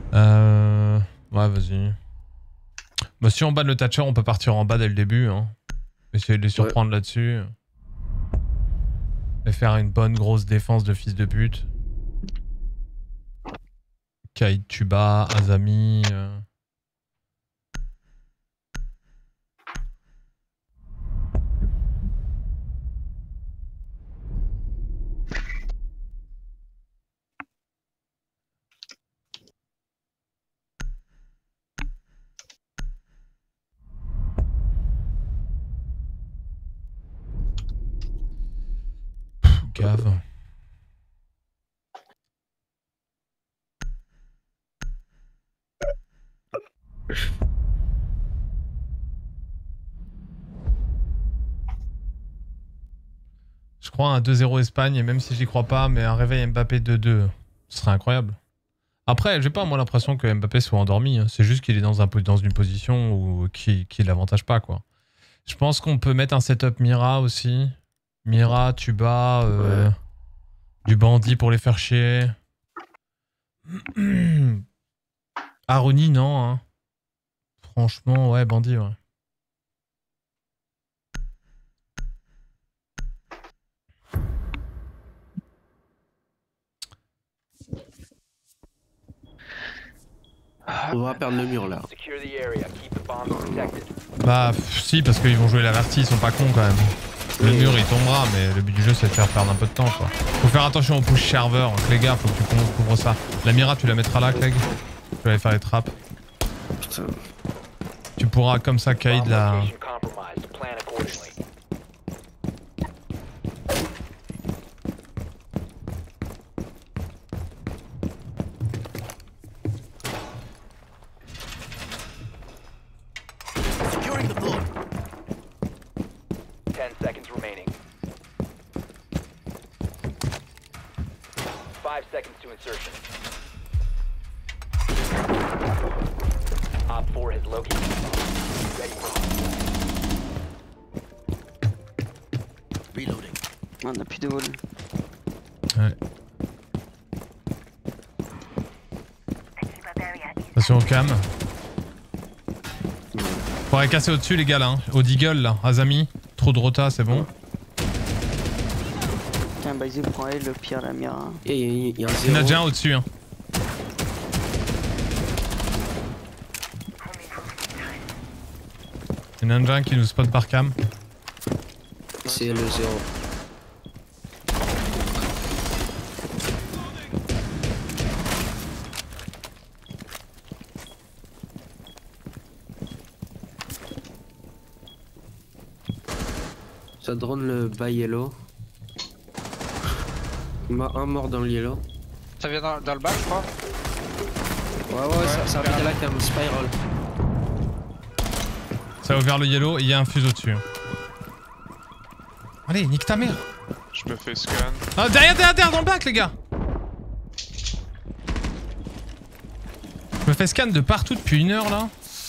Ouais, vas-y. Bah, si on bat le Thatcher, on peut partir en bas dès le début. Hein. Essayer de les surprendre là-dessus. Et faire une bonne grosse défense de fils de pute. Kaïd Tuba, Azami. Gave. Je crois un 2-0 Espagne, et même si j'y crois pas, mais un réveil Mbappé 2-2, ce serait incroyable. Après, j'ai pas moi l'impression que Mbappé soit endormi, hein. C'est juste qu'il est dans une position où, qui l'avantage pas, quoi. Je pense qu'on peut mettre un setup Mira aussi. Mira, Tuba, du bandit pour les faire chier. Aroni, non, hein. Franchement, ouais, bandit, ouais. On va perdre le mur là. Bah si, parce qu'ils vont jouer l'averti, ils sont pas cons quand même. Le mur il tombera, mais le but du jeu c'est de faire perdre un peu de temps, quoi. Faut faire attention au push serveur, Clegg, faut que tu couvres ça. La Mira tu la mettras là, Clegg. Tu vas aller faire les trappes. Putain. Tu pourras comme ça Kaïd la... On a plus de wall. Ouais. Attention au cam. Faudrait casser au-dessus les gars là, hein. Au deagle là, Azami. Trop de rota, c'est bon. Tiens, Baizou prend elle, le pire la Mira. Il y a un Il y en a 0. déjà un au-dessus, hein. Il y en a déjà un qui nous spot par cam. C'est le 0. Ça drone le bas yellow. Un mort dans le yellow. Ça vient dans le bas, je crois. Ouais, ça vient de la cam, spiral. Ça a ouvert le yellow et il y a un fuse au-dessus. Allez, nique ta mère. Je me fais scan. Ah, derrière, dans le bac, les gars. Je me fais scan de partout depuis 1 heure là.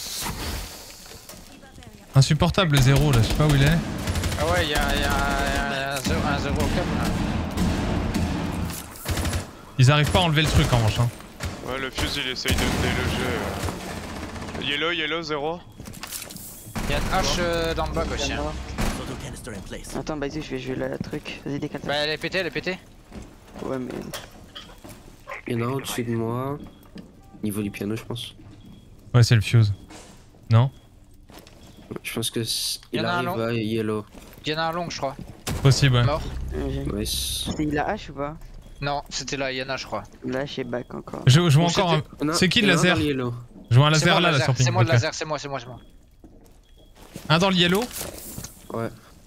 Insupportable le 0 là, je sais pas où il est. Ah ouais, il y a un 0 au cap là. Ils arrivent pas à enlever le truc en revanche. Hein. Ouais, le fuse il essaye de déloger. Yellow, 0. Il y a une hache dans le bac aussi. Hein. Attends, Baizou, je vais jouer la truc. Vas-y, décale. Bah, elle est pétée. Ouais, mais. Il y en a un au-dessus de moi. Niveau du piano, je pense. Ouais, c'est le fuse. Non? Je pense que Il y il en a un arrive long. à yellow. Il y en a un long, je crois. Possible, ouais. Mort. Ouais. Il a H ou pas? Non, c'était là, il y en a, je crois. Là, chez back encore. Je vois encore un... Non, C'est qui il le y en a un laser? dans le yellow. Je vois un laser là, laser. sur ping. C'est moi le Ok. laser, c'est moi. Un dans le yellow? Ouais.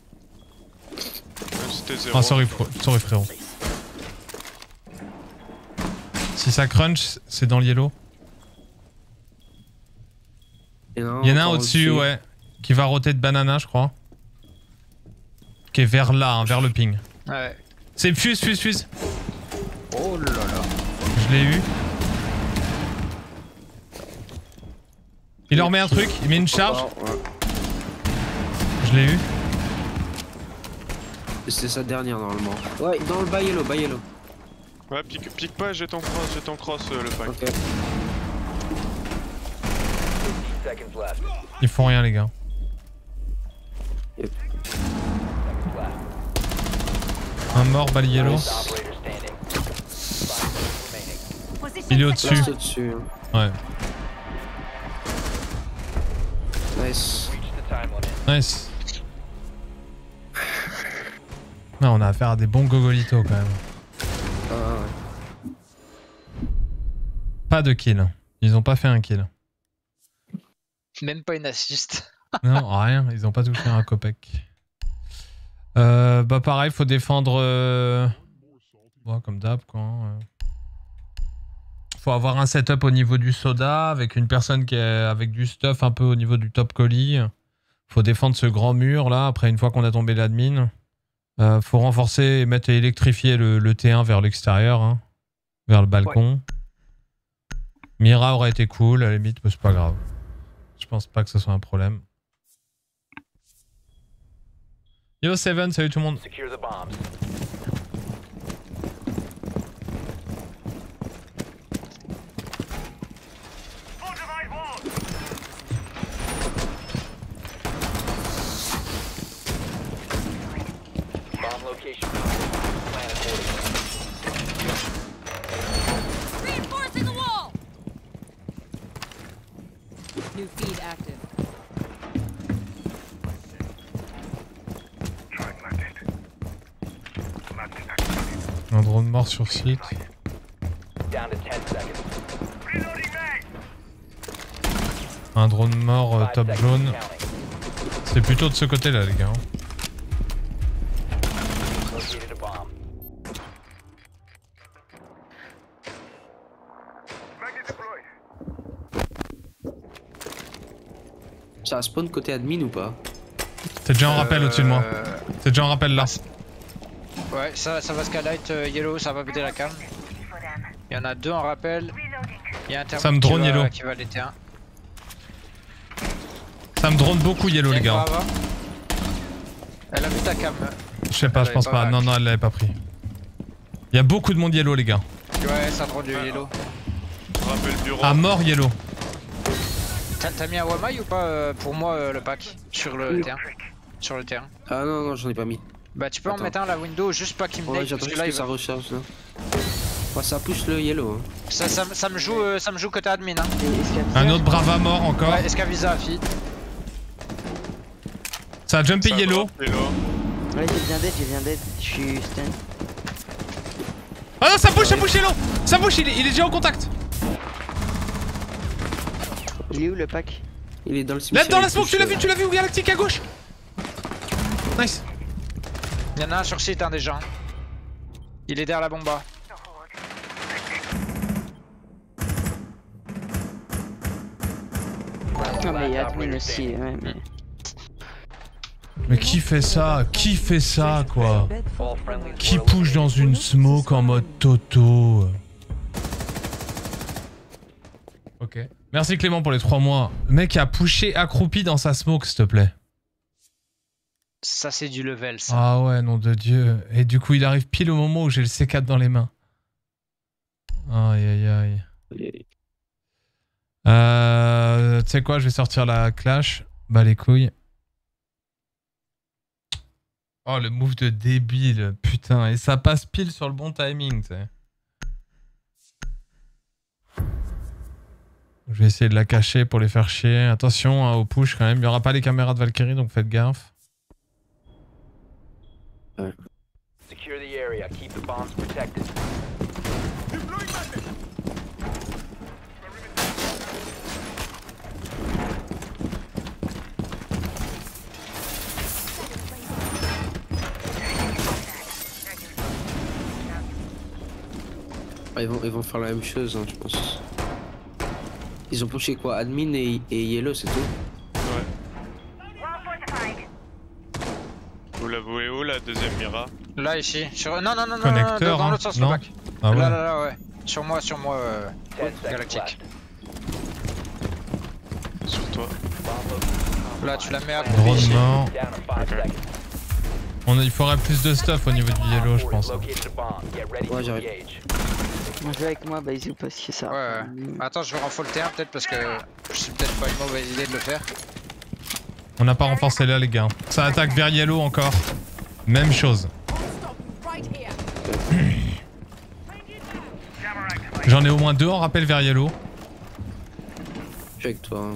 C'était 0. Ah, sorry frérot. Si ça crunch, c'est dans le yellow. Il y en a un au-dessus, ouais. Qui va roter de banana, je crois. Qui est vers là, hein, vers le ping. Ouais. C'est fuse. Oh là là. Je l'ai eu. Il leur met un truc, il met une charge. Ouais. Je l'ai eu. C'est sa dernière normalement. Ouais, dans le bas yellow. Ouais, pique pas, j'ai ton cross le pack. Ok. Ils font rien les gars. Yep. Un mort, balayé l'eau. Il est au-dessus. Last au-dessus. Ouais. Nice. Nice. Non, on a affaire à des bons gogolitos quand même. Ah ouais. Pas de kill. Ils ont pas fait un kill. Même pas une assist. Non, rien. Ils ont pas touché un copec. Bah pareil, faut défendre... Ouais, comme d'hab quoi. Faut avoir un setup au niveau du soda, avec une personne qui est avec du stuff un peu au niveau du top colis. Faut défendre ce grand mur là, après une fois qu'on a tombé l'admin. Faut renforcer et mettre électrifier le T1 vers l'extérieur, hein, vers le balcon. Ouais. Mira aurait été cool, à la limite, mais c'est pas grave. Je pense pas que ce soit un problème. Yo Seven, salut tout le monde. Reinforcing the wall. New feed active. Un drone mort sur site. Un drone mort top jaune. C'est plutôt de ce côté là les gars. Ça spawn côté admin ou pas? T'es déjà en rappel au-dessus de moi. T'es déjà en rappel là. Ouais, ça va skylight yellow, ça va péter la cam. Il y en a deux en rappel. Il y a un Ça me drone yellow. qui va l'été 1. Ça me drone beaucoup yellow les gars. Elle a vu ta cam. Je sais pas, je pense pas. Non, non, elle l'avait pas pris. Il y a beaucoup de monde yellow les gars. Ouais, ça drone du yellow. Rappel bureau. À mort yellow. T'as mis un Wamai ou pas pour moi le pack sur le terrain? Sur le terrain. Ah non, non, j'en ai pas mis. Bah tu peux en mettre un à la window, juste pas qu'il me Ouais, nade, j'attends parce juste que là que il ça va... recharge là. Ouais, ça pousse le yellow. Hein. Ça me joue côté admin. Hein. Un autre Brava mort encore. Ouais, Escavisa feed. Ça a jumpé Ça yellow. drop yellow. Ouais, j'ai bien dead. Je suis stun. Ah non, ça bouge yellow. Ça bouge, il est déjà en contact. Il est où le pack? Il est dans le cimetière. Là dans la smoke, tu l'as vu, Galactique à gauche. Nice. Il y en a un sur site hein, déjà. Il est derrière la bomba. Non mais il y a admin aussi, ouais, mais... Mais qui fait ça? Qui fait ça quoi? Qui push dans une smoke en mode Toto? Ok. Merci Clément pour les 3 mois. Le mec a pushé accroupi dans sa smoke s'il te plaît. Ça c'est du level ça. Ah ouais, nom de Dieu. Et du coup il arrive pile au moment où j'ai le C4 dans les mains. Aïe aïe aïe. Tu sais quoi, je vais sortir la clash. Bah les couilles. Oh le move de débile, putain. Et ça passe pile sur le bon timing, tu sais. Je vais essayer de la cacher pour les faire chier. Attention hein, au push quand même. Il n'y aura pas les caméras de Valkyrie, donc faites gaffe. Ouais. Secure the area, keep the bombs protected. Ah, ils vont faire la même chose, hein, je pense. Ils ont pushé quoi? Admin et yellow, c'est tout? Vous la vouez où la deuxième Mira? Là ici. Sur... Non, Connecteur, dans hein. l'autre sens Non. le bac. Ah ouais. Là, ouais. Sur moi, Galactique. Sur toi. Là, tu la mets à Drone côté ici. mort. Down to 5 seconds. Il faudrait plus de stuff au niveau du yellow, je pense. Ouais, j'arrive. On joue avec moi, Baizou, parce que ça. Ouais. Attends, je vais renforcer le terrain peut-être parce que c'est peut-être pas une mauvaise idée de le faire. On n'a pas renforcé là, les gars. Ça attaque vers yellow encore. Même chose. Right here. J'en ai au moins 2 en rappel vers yellow. Je suis avec toi.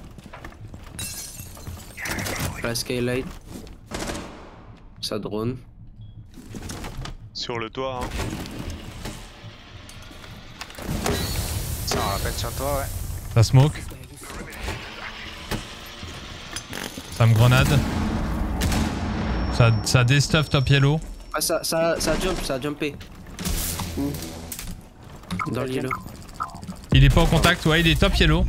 La skylight. Ça drone. Sur le toit, hein. Ça on rappelle sur toi, ouais. Ça smoke. Ça me grenade. Ça déstuff top yellow. Ah, ça a jumpé. Où? Dans le yellow. Il est pas au contact, ouais, il est top yellow.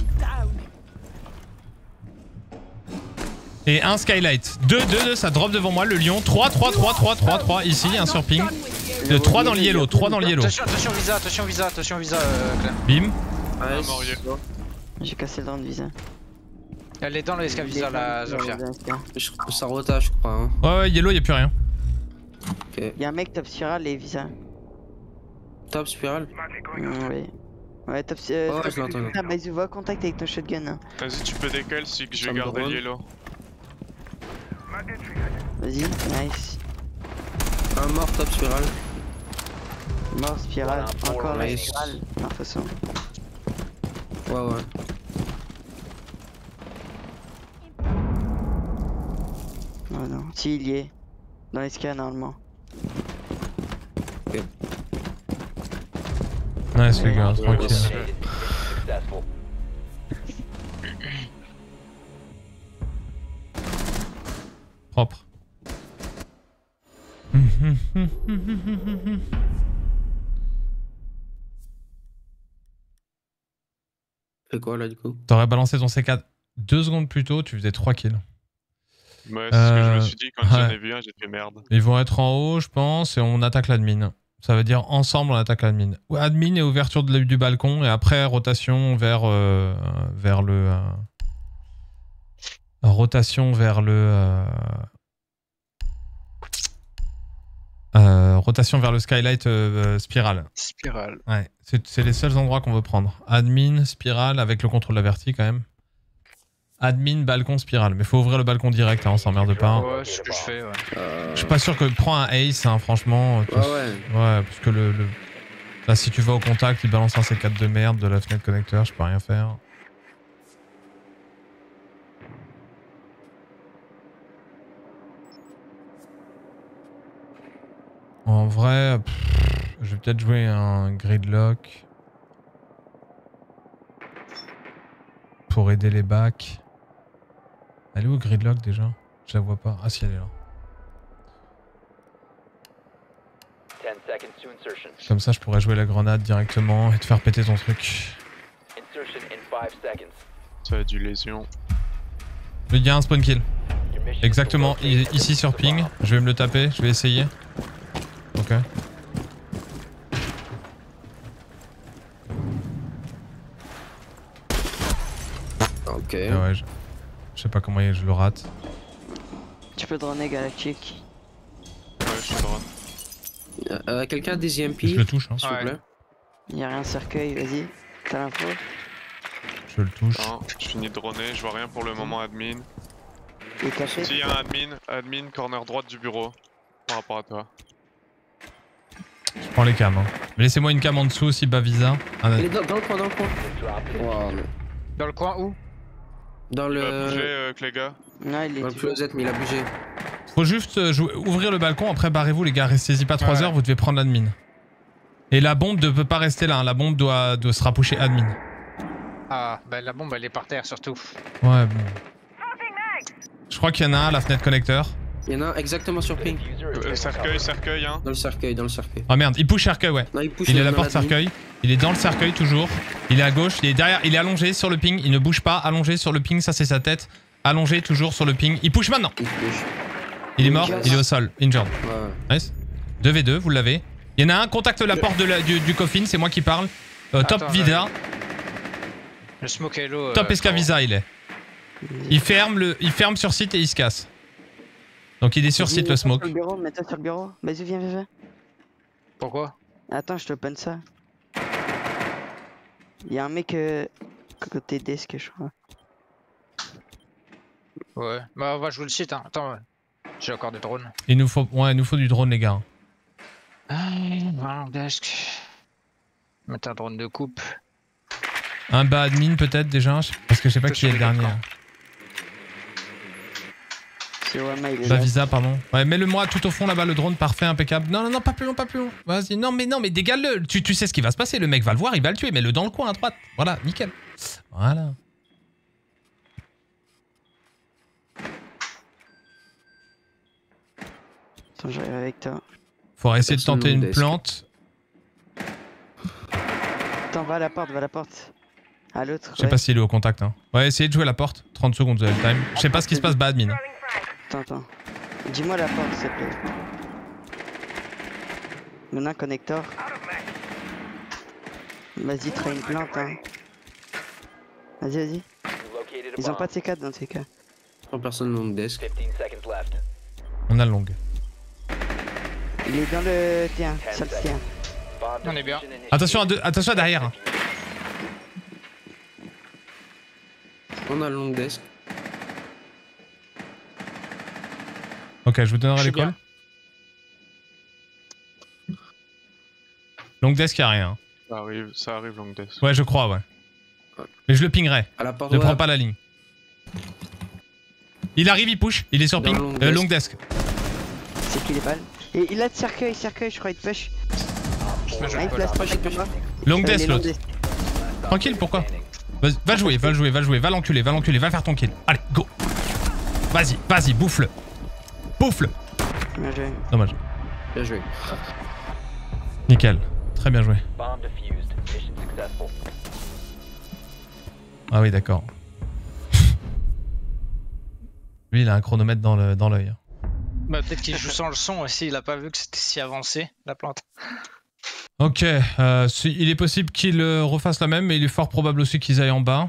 Et un skylight. 2, ça drop devant moi, le lion. 3, ici, un sur ping. 3 dans le yellow, 3 dans le yellow. Attention visa, Clem. Bim. Ouais, mort, yellow. J'ai cassé le drone de visa. Elle est dans le SK visa, la Zofia. ça rota, je crois. Hein. Ouais, yellow, y'a plus rien. Ok. Y'a un mec top spiral et visa. Top spiral. Oui. Ouais, top je l'entends. Ah, Baizou, va en contact avec ton shotgun. Hein. Vas-y, tu peux décaler si que je Ça vais me garder le drone. yellow. Vas-y, nice. Un mort top spiral. Mort, spirale. Encore la Nice. spirale. Non, de toute façon. Ouais. Oh non. Si, il y est. Dans les scans, normalement. Nice, les gars, tranquille. Successful. Propre. Fais quoi là du coup? T'aurais balancé ton C4 2 secondes plus tôt, tu faisais 3 kills. Ouais, c'est ce que je me suis dit quand j'en ai vu un, j'ai fait merde. Ils vont être en haut, je pense, et on attaque l'admin. Ça veut dire ensemble on attaque l'admin. Admin et ouverture du balcon, et après rotation vers le... rotation vers le skylight spirale. Spirale. Ouais, c'est les seuls endroits qu'on veut prendre. Admin, spirale, avec le contrôle averti quand même. Admin, balcon, spirale. Mais faut ouvrir le balcon direct, hein, on s'emmerde pas. Hein. Ouais, c'est ce que je fais, ouais. Je suis pas sûr que prends un ace, hein, franchement. Ouais. Ouais, parce que là, si tu vas au contact, il balance un C4 de merde de la fenêtre connecteur, je peux rien faire. En vrai, je vais peut-être jouer un gridlock pour aider les backs. Elle est où gridlock déjà? Je la vois pas. Ah si, elle est là. 10 seconds to insertion. Comme ça, je pourrais jouer la grenade directement et te faire péter ton truc. Insertion in 5 seconds. Ça a du lésion. Il y a un spawn kill. Your mission is Exactement, to locate and ici sur defuse the ping. bomb. Je vais me le taper, je vais essayer. Ok. Ok. Ah ouais, je sais pas comment je le rate. Tu peux droner Galactic. Ouais, je suis drone. Quelqu'un a des EMP? Je le touche, hein. S'il vous Ouais. plaît. Y'a rien cercueil, vas-y. T'as l'info? Je le touche. Non, je finis de droner, je vois rien pour le moment admin. Il est caché? Si, y a un admin, corner droite du bureau. Par rapport à toi. Je prends les cams. Hein. Mais laissez-moi une cam en dessous si Bavisa. Ah, Il est dans le coin, Drop it. Wow. Dans le coin où? Dans Il va bouger, le... les gars. Non, il est Dans le tout. closet, mais il a bougé. faut juste ouvrir le balcon, après barrez-vous les gars, restez-y pas 3 heures, vous devez prendre l'admin. Et la bombe ne peut pas rester là, hein. La bombe doit se rapprocher admin. Ah, bah la bombe elle est par terre surtout. Ouais, bon. Je crois qu'il y en a un à la fenêtre connecteur. Il y en a un exactement sur ping. Diffuser is Cercueil, hein. Dans le cercueil, Ah merde, il push cercueil, ouais. Non, il pousse Il est à la dans porte l'admin. cercueil. Il est dans le cercueil toujours. Il est à gauche, il est derrière, il est allongé sur le ping, il ne bouge pas, allongé sur le ping, ça c'est sa tête. Allongé toujours sur le ping. Il push maintenant. Il push. Il est mort, il est au sol, injured. Ouais. Nice. 2v2, vous l'avez. Il y en a un, contacte la porte du coffin, c'est moi qui parle. Top Attends, Vida, Le smoke hello. top Escavisa il est. Il ferme sur site et il se casse. Donc il est sur Vas-y, site le smoke. Mets-toi sur le bureau. Vas-y, viens. Pourquoi? Attends, je te open ça. Il y a un mec côté desk, je crois. Ouais, bah on va jouer le site, hein. Attends, ouais. J'ai encore des drones. Il nous faut du drone, les gars. Voilà, desk. Mettre un drone de coupe. Un bas admin peut-être déjà, parce que je sais pas Tout qui est sur le les dernier. camps. C'est Wama, il est Bah là. visa, pardon. Ouais, mets-le-moi tout au fond là-bas, le drone, parfait, impeccable. Non, pas plus long. Vas-y, non, mais dégale-le. Tu sais ce qui va se passer, le mec va le voir, il va le tuer. Mets-le dans le coin à droite. Voilà, nickel. Voilà. Attends, j'arrive avec toi. Faudra essayer de tenter une desk. plante. Attends, va à la porte. À l'autre. Je sais pas s'il est au contact. Hein. Ouais, essayez de jouer à la porte. 30 secondes, vous avez le time. Je sais pas ce qui se passe, bas admin. Attends. Dis-moi la porte, s'il te plaît. Il y en a un connecteur. Vas-y, traîne une plante, hein. Vas-y. You located a Ils ont bomb. pas de C4 dans ces cas. 3 personnes long desk. 15 seconds left. On a le long. Il est dans le tien, 10 sur le seconds. tien. Bomb On est bien. diffusion initiated. Attention à derrière. Hein. On a le long desk. Ok, je vous donnerai Je suis l'école. bien. Long desk, y'a rien. Ça arrive long desk. Ouais, je crois, ouais. Mais je le pingerai. À la porte Ne droite. prends pas la ligne. Il arrive, il push. Il est sur Dans ping. long desk. Long desk. C'est qui les balles? Et il a de cercueil, je crois, il te push. Moi, je Ah, il peux place là. pas avec moi. Long Les desk, long l'autre. desk. Tranquille, pourquoi? Va jouer, va l'enculer, va faire ton kill. Allez, go. Vas-y, bouffe-le. Bien joué. Dommage. Bien joué. Nickel. Très bien joué. Bomb defused. Mission successful. Ah oui, d'accord. Lui, il a un chronomètre dans l'œil. Bah peut-être qu'il joue sans le son aussi, il a pas vu que c'était si avancé, la plante. Ok, il est possible qu'il refasse la même, mais il est fort probable aussi qu'ils aillent en bas.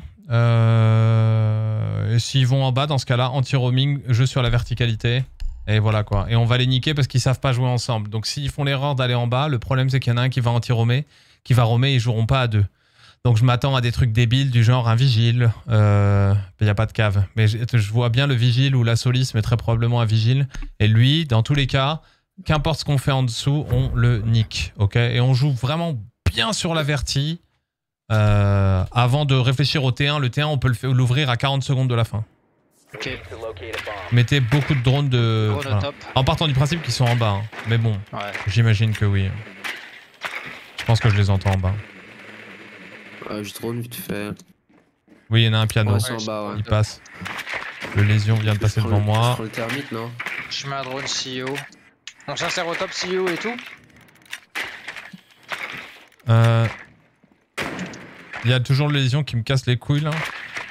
Et s'ils vont en bas, dans ce cas-là, anti-roaming, jeu sur la verticalité. Et voilà quoi. Et on va les niquer parce qu'ils savent pas jouer ensemble. Donc s'ils font l'erreur d'aller en bas, le problème c'est qu'il y en a un qui va anti-roamer, qui va roamer et ils joueront pas à deux. Donc je m'attends à des trucs débiles du genre un vigile. Il n'y a pas de cave. Mais je vois bien le vigile ou la Solis, mais très probablement un vigile. Et lui, dans tous les cas, qu'importe ce qu'on fait en dessous, on le nique. Ok. Et on joue vraiment bien sur la verti. Avant de réfléchir au T1, le T1 on peut l'ouvrir à 40 secondes de la fin. Ok, To locate a bomb. Mettez beaucoup de drones de... drone au voilà. top. En partant du principe qu'ils sont en bas. Hein. Mais bon, Ouais. j'imagine que oui. Je pense que je les entends en bas. Je drone vite fait. Oui, il y en a un piano. Ouais, c'est en bas, ouais. Il passe. Le lésion vient de passer devant Je moi. prends le thermite, non? Je mets un drone CEO. On s'insère au top CEO et tout. Il y a toujours le lésion qui me casse les couilles là.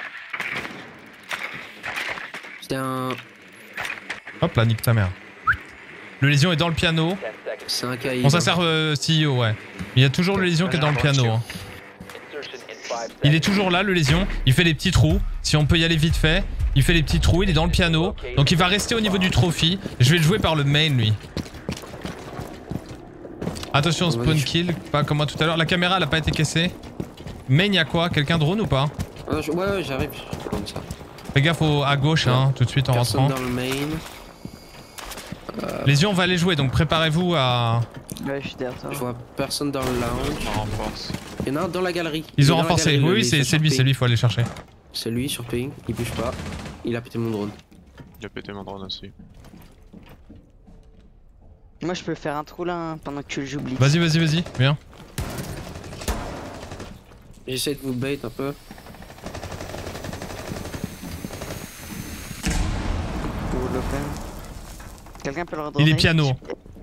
C'était un... Hop là, nique ta mère. Le lésion est dans le piano. 10 seconds. C'est un caïd. On s'insère CEO, ouais. Mais il y a toujours le lésion qui est dans le piano. Hein. Insertion in 5 seconds. Il est toujours là, le lésion. Il fait les petits trous. Si on peut y aller vite fait. Il fait les petits trous, il est dans le piano. Donc il va rester au niveau du trophy. Je vais le jouer par le main, lui. Attention, spawn kill. Pas comme moi tout à l'heure. La caméra, elle a pas été cassée. Main, il y a quoi? Quelqu'un drone ou pas? Ouais, j'arrive. Comme ça. Fais gaffe à gauche, hein, tout de suite en Personne rentrant. dans le main. Les yeux, on va les jouer, donc préparez-vous à... Ouais, je suis derrière toi. Je vois personne dans le lounge. On renforce. Il y en a un dans la galerie. Ils Il ont est dans la renforcé. galerie, Oui, le- oui, il fait c'est lui, sur ping. il faut aller chercher. C'est lui sur ping. Il bouge pas. Il a pété mon drone. Il a pété mon drone aussi. Moi, je peux faire un trou là hein, pendant que tu le joues blitz. Vas-y, viens. J'essaie de vous bait un peu. Ou l'open. Quelqu'un peut le redonner. Il est piano.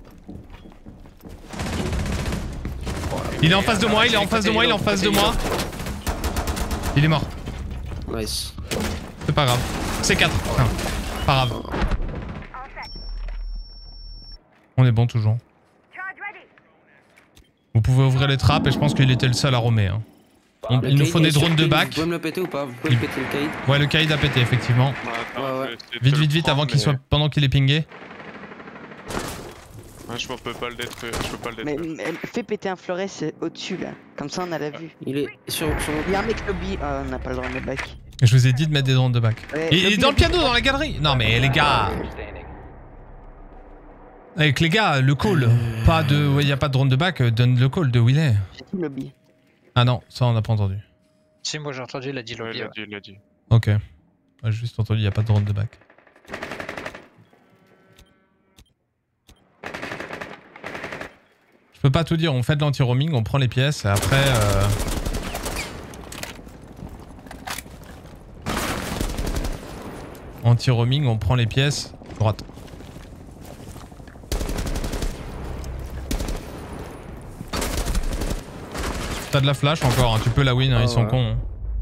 Il est en face de moi, il est en face de moi. Il est mort. Nice. C'est pas grave. C'est 4. Pas grave. On est bon toujours. Vous pouvez ouvrir les trappes et je pense qu'il était le seul à roamer. Hein. Il nous faut des drones de back. Vous pouvez me le péter ou pas? Vous pouvez me péter le caïd? Ouais, le caïd a pété effectivement. Ouais, attends, Ouais, ouais. je vais essayer de te le Vite, prendre, avant qu'il mais soit... pendant qu'il est pingé. Ouais, je peux pas le détruire. Je peux pas le Mais détruire. fais péter un fleuret au-dessus là. Comme ça on a la vue. Il est sur Il y a un mec lobby. Oh, on n'a pas le droit de back. Je vous ai dit de mettre des drones de back. Ouais, Il est lobby, dans le lobby. piano, dans la galerie. Non mais les gars. Standing. Avec les gars, le call. Pas de. Ouais, y a pas de drone de back, donne le call de où il est. J'ai dit lobby. Ah non, ça on n'a pas entendu. Si, moi j'ai entendu, il a dit Ouais, lobby. il l'a dit. Ok. Ouais, j'ai juste entendu, y a pas de drone de back. Je peux pas tout dire, on fait de l'anti-roaming, on prend les pièces et après... Anti-roaming, on prend les pièces. Droite. T'as de la flash encore, hein, tu peux la win, hein, ils sont cons. Hein.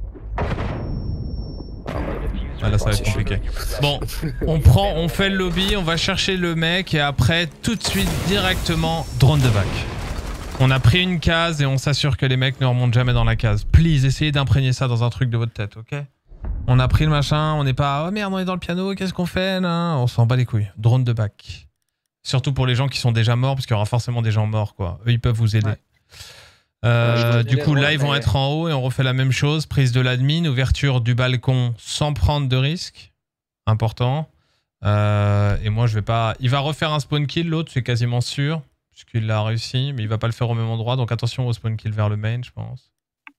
Ah là ça va être compliqué. Bon, on fait le lobby, on va chercher le mec et après tout de suite directement drone de back. On a pris une case et on s'assure que les mecs ne remontent jamais dans la case. Please, essayez d'imprégner ça dans un truc de votre tête, ok? On a pris le machin, on n'est pas oh merde on est dans le piano, qu'est-ce qu'on fait là? On s'en bat les couilles. Drone de back. Surtout pour les gens qui sont déjà morts parce qu'il y aura forcément des gens morts quoi. Eux ils peuvent vous aider. Ouais. Du coup là ils vont être en haut et on refait la même chose. Prise de l'admin, ouverture du balcon sans prendre de risque. Important. Et moi je vais pas... Il va refaire un spawn kill l'autre c'est quasiment sûr. Puisqu'il l'a réussi mais il va pas le faire au même endroit. Donc attention au spawn kill vers le main je pense.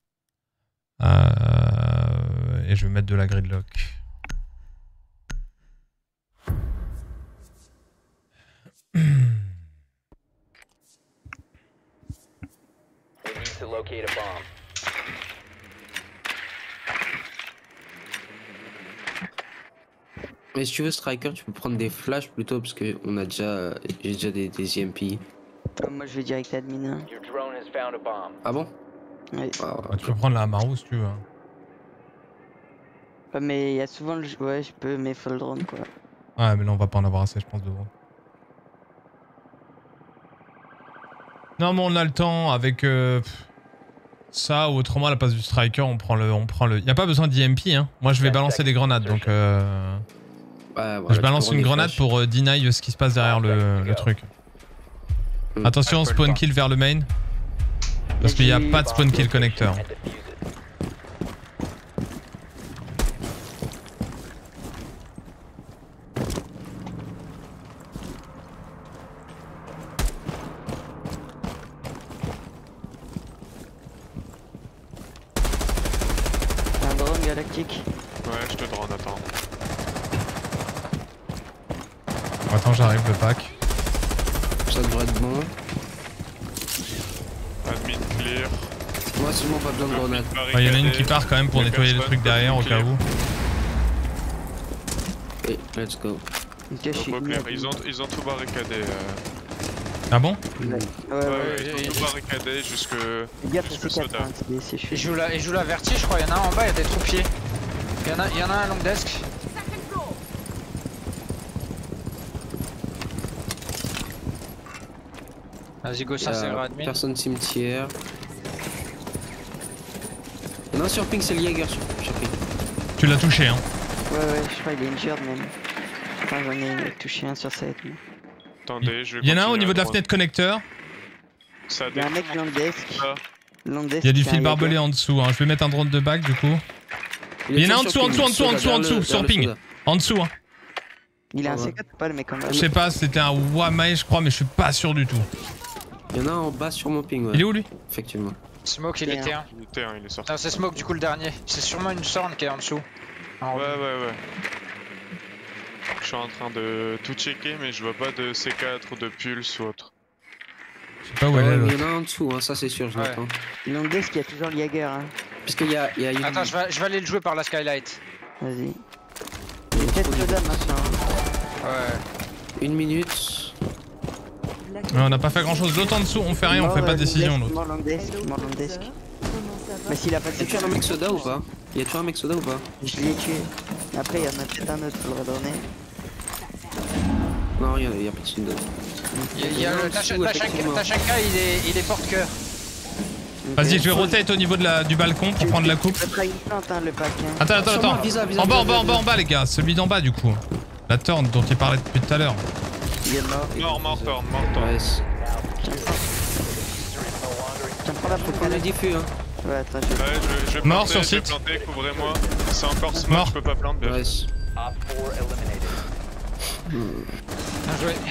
Et je vais mettre de la gridlock. We need to locate a bomb. Mais si tu veux Striker, tu peux prendre des flashs plutôt parce que on a déjà, j'ai déjà des EMP. Moi je vais direct admin. Hein. Your drone has found a bomb. Ah bon? Ouais. Ah, Tu peux prendre la Amaru si tu veux. Ouais, mais il y a souvent le. Ouais, je peux, mais faut le drone quoi. Ouais mais là on va pas en avoir assez je pense de drone. Non mais on a le temps avec ça ou autrement à la place du striker on prend le... Y a pas besoin d'IMP hein. Moi je vais balancer des grenades donc ouais, voilà, je balance une grenade pour deny ce qui se passe derrière le truc. Attention spawn kill vers le main. Parce qu'il n'y a pas de spawn kill connecteur. And defuse it. Un drone galactique. Ouais, je te drone, attends. Attends j'arrive le pack. Ça devrait être bon. Admin clear. Moi seulement pas besoin de grenade. Il y en a une qui part quand même pour nettoyer les trucs derrière au cas où. Et let's go. Ok, je suis. Clear. Ils ont tout barricadé. Ah bon? Ouais, Ouais, ouais. ils ont tout barricadé jusque... Les gars, c'est 4 points, c'est Il chaud. joue la verti, je crois. Il y en a un en bas, il y a des troupiers. Il y en a un long desk. Second floor. Vas-y, go, ça Y a c'est le admin. personne cimetière. Non sur ping c'est le Jäger sur ping. Tu l'as touché hein. Ouais, je crois qu'il est injured même. Enfin, j'en ai touché un sur 7. Attendez, je vais... Il y en a un au continuer niveau de la à drone. fenêtre connecteur. Ça Il y a un mec long desk. Ah. Long desk. Il y a du c'est un fil barbelé Jäger. en dessous hein. Je vais mettre un drone de back du coup. Il y en a en dessous, en dessous, sur ping. En dessous hein. Il a un Ah ouais. C4 ou pas le mec en bas? Je sais pas, c'était un Wamai je crois mais je suis pas sûr du tout. Il y en a un en bas sur mon ping ouais. Il est où lui? Effectivement. Smoke, il était un. Il était un, il est sorti. Non, c'est Smoke du coup le dernier. C'est sûrement une sorne qui est en dessous. En haut. Ouais. Je suis en train de tout checker, mais je vois pas de C4 ou de pulse ou autre. Je sais pas où elle est Ouais, mais l'autre. il y en a un en dessous, hein, ça c'est sûr, je Ouais. l'entends. Long desk, il y a toujours le Jäger. Hein. Parce qu'il y a une... Attends, je vais aller le jouer par la skylight. Vas-y. Il y a 4 sodas maintenant. Ouais. 1 minute. Ouais, on n'a pas fait grand chose. L'autre en dessous, on fait rien, on fait pas de décision l'autre. Mort long desk, mort long desk. Mais s'il a pas de Y'a toujours un mec soda ou pas? Y'a toujours un mec soda ou pas? Je l'ai tué. Après, il y en a peut-être un autre, faut le redonner. Non, y'a pas de soda. Il y a le Tachanka, il est porte-cœur. Vas-y, je vais rotate au niveau de du balcon pour prendre la coupe. Ça sera une plante, hein, le pack. Hein. Attends. Sûrement, visa, En bas les gars, celui d'en bas du coup. La torne dont il parlait depuis tout à l'heure. Il est mort. Mort. Nice. Tiens, prends la Faut poudre. prendre le diffus, hein. Ouais, attends, Ouais, je vais Mort planter, sur je vais site. planter, couvrez-moi. C'est encore smoke, Mort. je peux pas planter. Bien. Nice. Op 4 eliminated. Bien joué.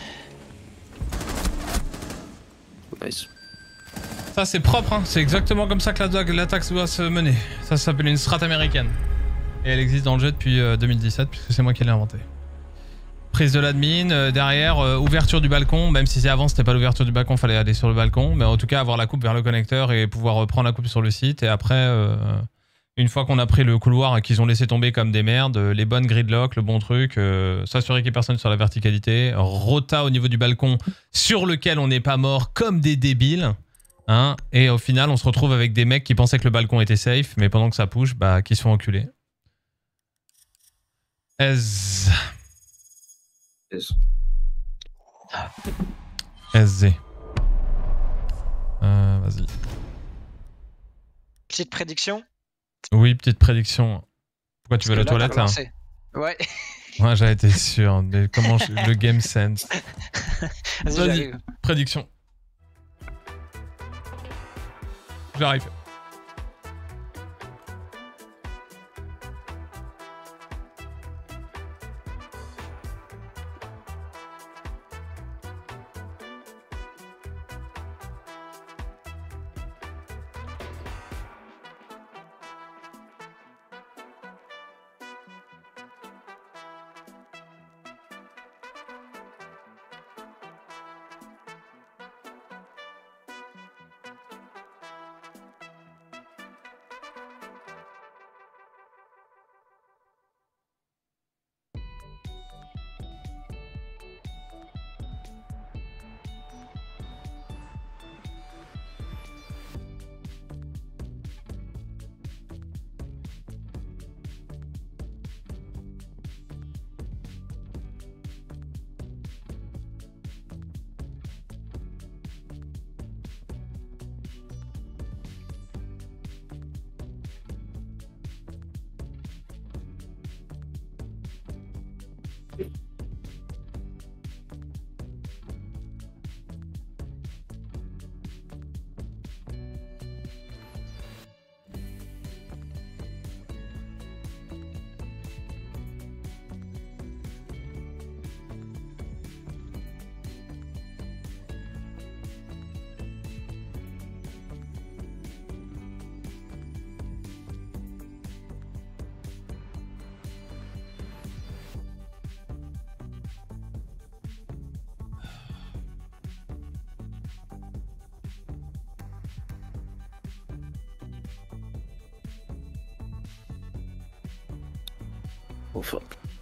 Nice. Ça c'est propre, hein. C'est exactement comme ça que l'attaque doit se mener. Ça s'appelle une strat américaine. Et elle existe dans le jeu depuis 2017 puisque c'est moi qui l'ai inventé. Prise de l'admin, derrière ouverture du balcon, même si avant c'était pas l'ouverture du balcon, fallait aller sur le balcon, mais en tout cas avoir la coupe vers le connecteur et pouvoir prendre la coupe sur le site. Et après, une fois qu'on a pris le couloir et qu'ils ont laissé tomber comme des merdes, les bonnes gridlocks, le bon truc, s'assurer qu'il n'y ait personne sur la verticalité, rota au niveau du balcon sur lequel on n'est pas mort comme des débiles. Hein, et au final, on se retrouve avec des mecs qui pensaient que le balcon était safe, mais pendant que ça push, bah, qui sont enculés. SZ. Vas-y. Petite prédiction. Oui, petite prédiction. Pourquoi tu veux la toilette hein? Ouais. Ouais, j'avais été sûr. Mais comment le game sense. Vas-y, Vas-y, j'arrive. prédiction. J'arrive. Oh fuck.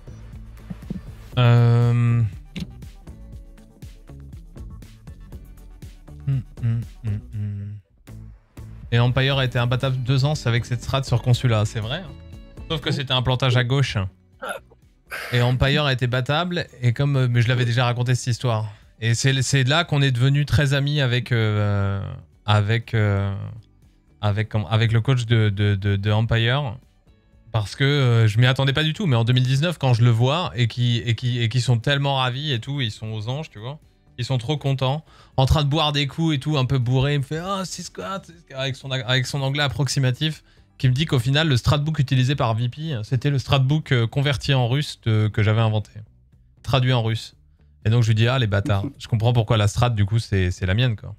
Et Empire a été imbattable 2 ans avec cette strat sur Consulat, c'est vrai. Sauf que c'était un plantage à gauche. Et Empire a été battable, et comme mais je l'avais déjà raconté cette histoire. Et c'est là qu'on est devenu très amis avec le coach de Empire. Parce que je m'y attendais pas du tout, mais en 2019, quand je le vois et qui sont tellement ravis et tout, ils sont aux anges, tu vois. Ils sont trop contents, en train de boire des coups et tout, un peu bourré. Il me fait ah, 6 squats avec son anglais approximatif, qui me dit qu'au final, le stratbook utilisé par VP, c'était le stratbook converti en russe que j'avais inventé, traduit en russe. Et donc je lui dis ah les bâtards, je comprends pourquoi la strat du coup c'est la mienne quoi.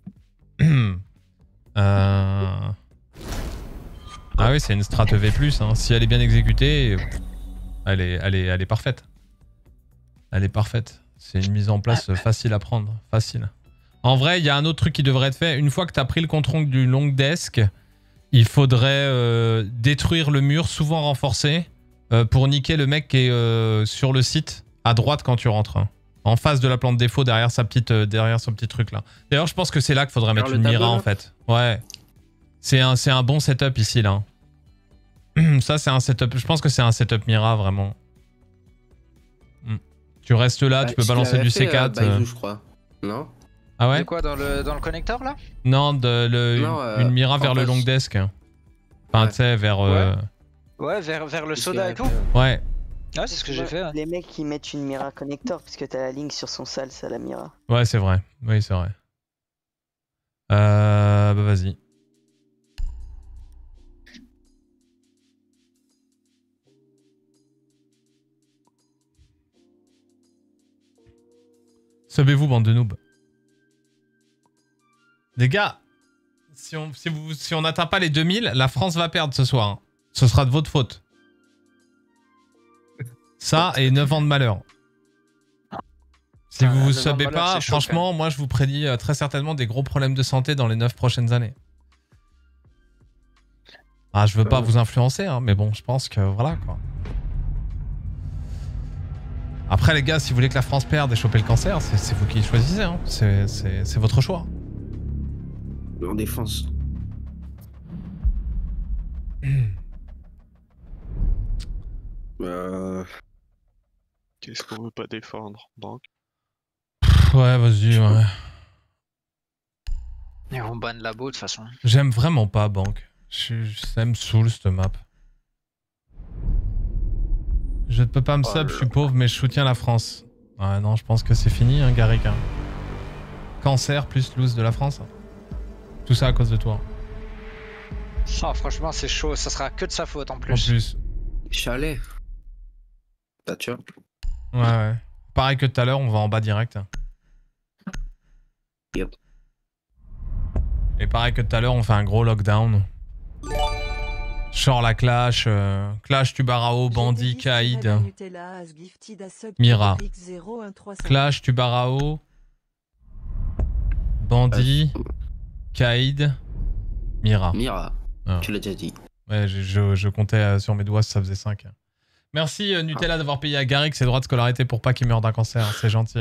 Ah oui, c'est une strat V+, hein. Si elle est bien exécutée, elle est parfaite. Elle est parfaite. C'est une mise en place facile à prendre, facile. En vrai, il y a un autre truc qui devrait être fait. Une fois que tu as pris le contrôle du long desk, il faudrait détruire le mur, souvent renforcé, pour niquer le mec qui est sur le site, à droite quand tu rentres. Hein. En face de la plante défaut, derrière son petit truc là. D'ailleurs, je pense que c'est là qu'il faudrait mettre une mira en fait. Ouais. C'est un bon setup ici là. Ça, c'est un setup. Je pense que c'est un setup mira vraiment. Tu restes là, tu peux balancer du C4. Baizou, je crois. Non? Ah ouais? De quoi, dans le connecteur là? Non, une mira vers le face. long desk. Enfin, tu sais, vers. Ouais, vers le soda et tout. Ouais. Ah, c'est ce que j'ai fait. Ouais. Les mecs qui mettent une Mira connector parce que t'as la ligne sur son sale, ça la Mira. Ouais, c'est vrai. Oui, c'est vrai. Bah vas-y. Sauvez-vous, bande de noobs. Les gars, si on n'atteint pas les 2000, la France va perdre ce soir. Hein. Ce sera de votre faute. Ça et 9 ans de malheur. Si vous vous subez pas, franchement, moi je vous prédis très certainement des gros problèmes de santé dans les 9 prochaines années. Ah, je veux pas vous influencer, hein, mais bon, je pense que voilà quoi. Après les gars, si vous voulez que la France perde et choper le cancer, c'est vous qui choisissez, hein. C'est votre choix. En défense. Qu'est-ce qu'on veut pas défendre, Banque? Ouais, vas-y, ouais. Et on banne Labo de toute façon. J'aime vraiment pas Banque. Ça me saoule cette map. Je ne peux pas me sub, je suis pauvre, mais je soutiens la France. Ouais, non, je pense que c'est fini, hein, Garrick. Hein. Cancer plus lose de la France. Tout ça à cause de toi. Oh, franchement, c'est chaud, ça sera que de sa faute en plus. En plus. Chalet. T'as tu vois. Ouais. Pareil que tout à l'heure, on va en bas direct. Yep. Et pareil que tout à l'heure, on fait un gros lockdown. Genre la Clash, Clash, Tubarao, Bandit, Kaïd, Mira. Clash, Tubarao, Bandit, Kaïd, Mira. Mira, Ah. tu l'as déjà dit. Ouais, je comptais sur mes doigts si ça faisait 5. Merci Nutella d'avoir payé à Garrick ses droits de scolarité pour pas qu'il meure d'un cancer, c'est gentil.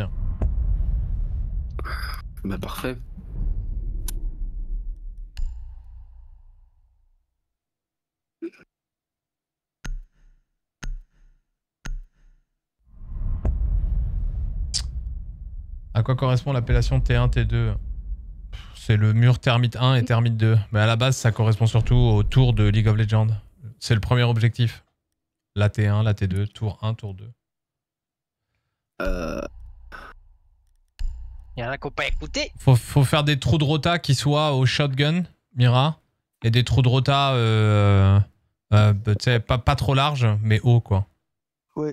Bah parfait. À quoi correspond l'appellation T1, T2? C'est le mur Termite 1 et Termite 2. Mais à la base, ça correspond surtout au tour de League of Legends. C'est le premier objectif. La T1, la T2, tour 1, tour 2. Il y en a qui n'ont pas écouté. Faut faire des trous de rota qui soient au shotgun, Mira, et des trous de rota tu sais, pas trop larges, mais hauts, quoi. Ouais.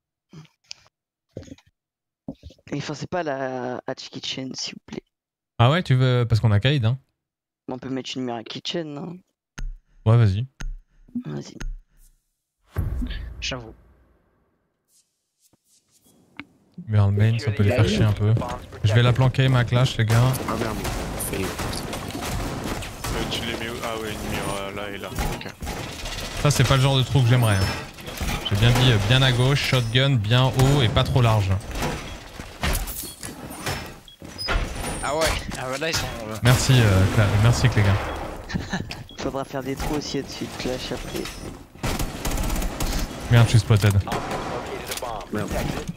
Et forcez pas la Hatch Kitchen, s'il vous plaît. Ah ouais, tu veux... Parce qu'on a Kaïd, hein. On peut mettre une Mira Kitchen, non? Ouais, vas-y. Vas-y. J'avoue. Mira main, ça peut les faire chier un peu. Je vais la planquer, ma Clash, les gars. Ah merde. Tu les mets où? Ah ouais, une Mira là et là. Ok. Ça, c'est pas le genre de trou que j'aimerais. Hein. J'ai bien dit bien à gauche, shotgun, bien haut et pas trop large. Ah ouais, ah bah là ils sont... Merci, merci les gars. Faudra faire des trous aussi au-dessus de Clash après. Merde, je suis spotted. Merde.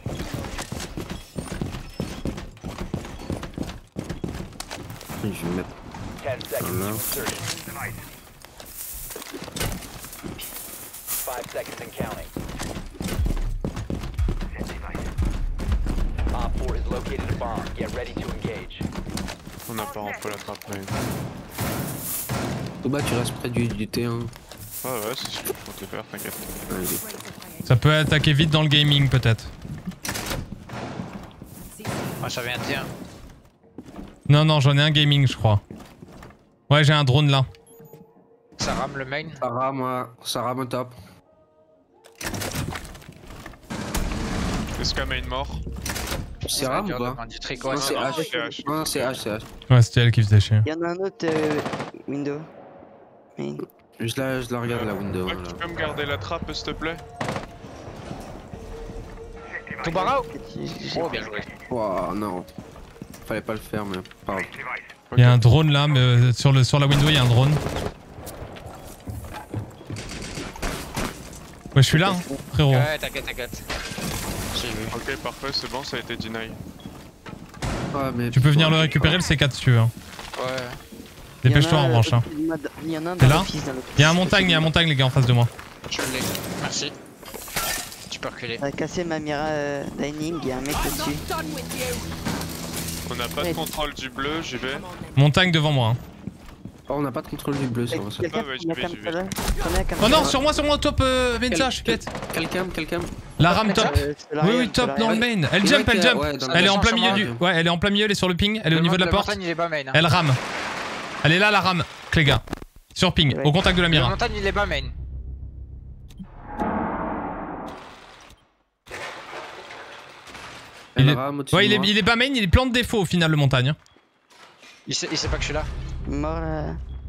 Je vais mettre... Voilà. 5 seconds and counting. Op 4 has located a bomb. Get ready to engage. On n'a pas rempli la trappe main. Touba, tu restes près du T1. Ah ouais, c'est sûr, faut te le faire, t'inquiète. Vas-y. Ça peut attaquer vite dans le gaming, peut-être. Moi ça vient de dire. Non, non, j'en ai un gaming, je crois. Ouais, j'ai un drone là. Ça rame le main. Ça rame au top. Est-ce qu'un main mort? C'est rame ou pas? Du trick, ouais, Non, c'est c'est rame. H. Non, c'est H, c'est H. Ouais, c'était elle qui faisait chier. Il y en a un autre window. Main. Je la regarde la window. Ouais, Là. tu peux me garder la trappe s'il te plaît? Tubarao. J'ai- Oh bien joué. Oh non. Fallait pas le faire, mais pas grave. Il y a un drone là, mais sur la window, il y a un drone. Ouais, je suis là, hein, frérot. Ouais, t'inquiète. J'ai vu. Ok, parfait, c'est bon, ça a été deny. Ah, mais Tu peux venir le récupérer, le C4 si tu veux. Hein. Ouais. Dépêche-toi en revanche. Hein. Il y en a un T'es dans là l'office, dans l'office. Il y a un montagne les gars en face de moi. Je l'ai. Merci. peux reculer. On a cassé ma mira dining, il y a un mec I'm dessus. not done with you. On n'a pas de contrôle du bleu, j'y vais. Montagne devant moi. Hein. Oh, on n'a pas de contrôle du bleu sur ça. Quelqu'un Ah ouais, il y a j'y comme vais. ça là. Prenez un comme Oh ça. non, sur moi, top Benza, je suis bête. Quelqu'un. La rame top. C'est la Oui, Ryan, oui, c'est top la dans le Ryan. main. Elle Ouais, jump, elle jump. ouais, dans la Elle est en plein sur milieu moi. du. Ouais, elle est en plein milieu, elle est sur le ping. Elle est au niveau de la porte. montagne, il est bas main. Hein. Elle rame. Elle est là, la rame. Cléga. Sur ping, Ouais. au contact de la Le mira. montagne, il est bas main. Il est- rame au-dessus Ouais, de moi. il est bas main, il est plein de défauts au final, le montagne. Il sait pas que je suis là. Mort là.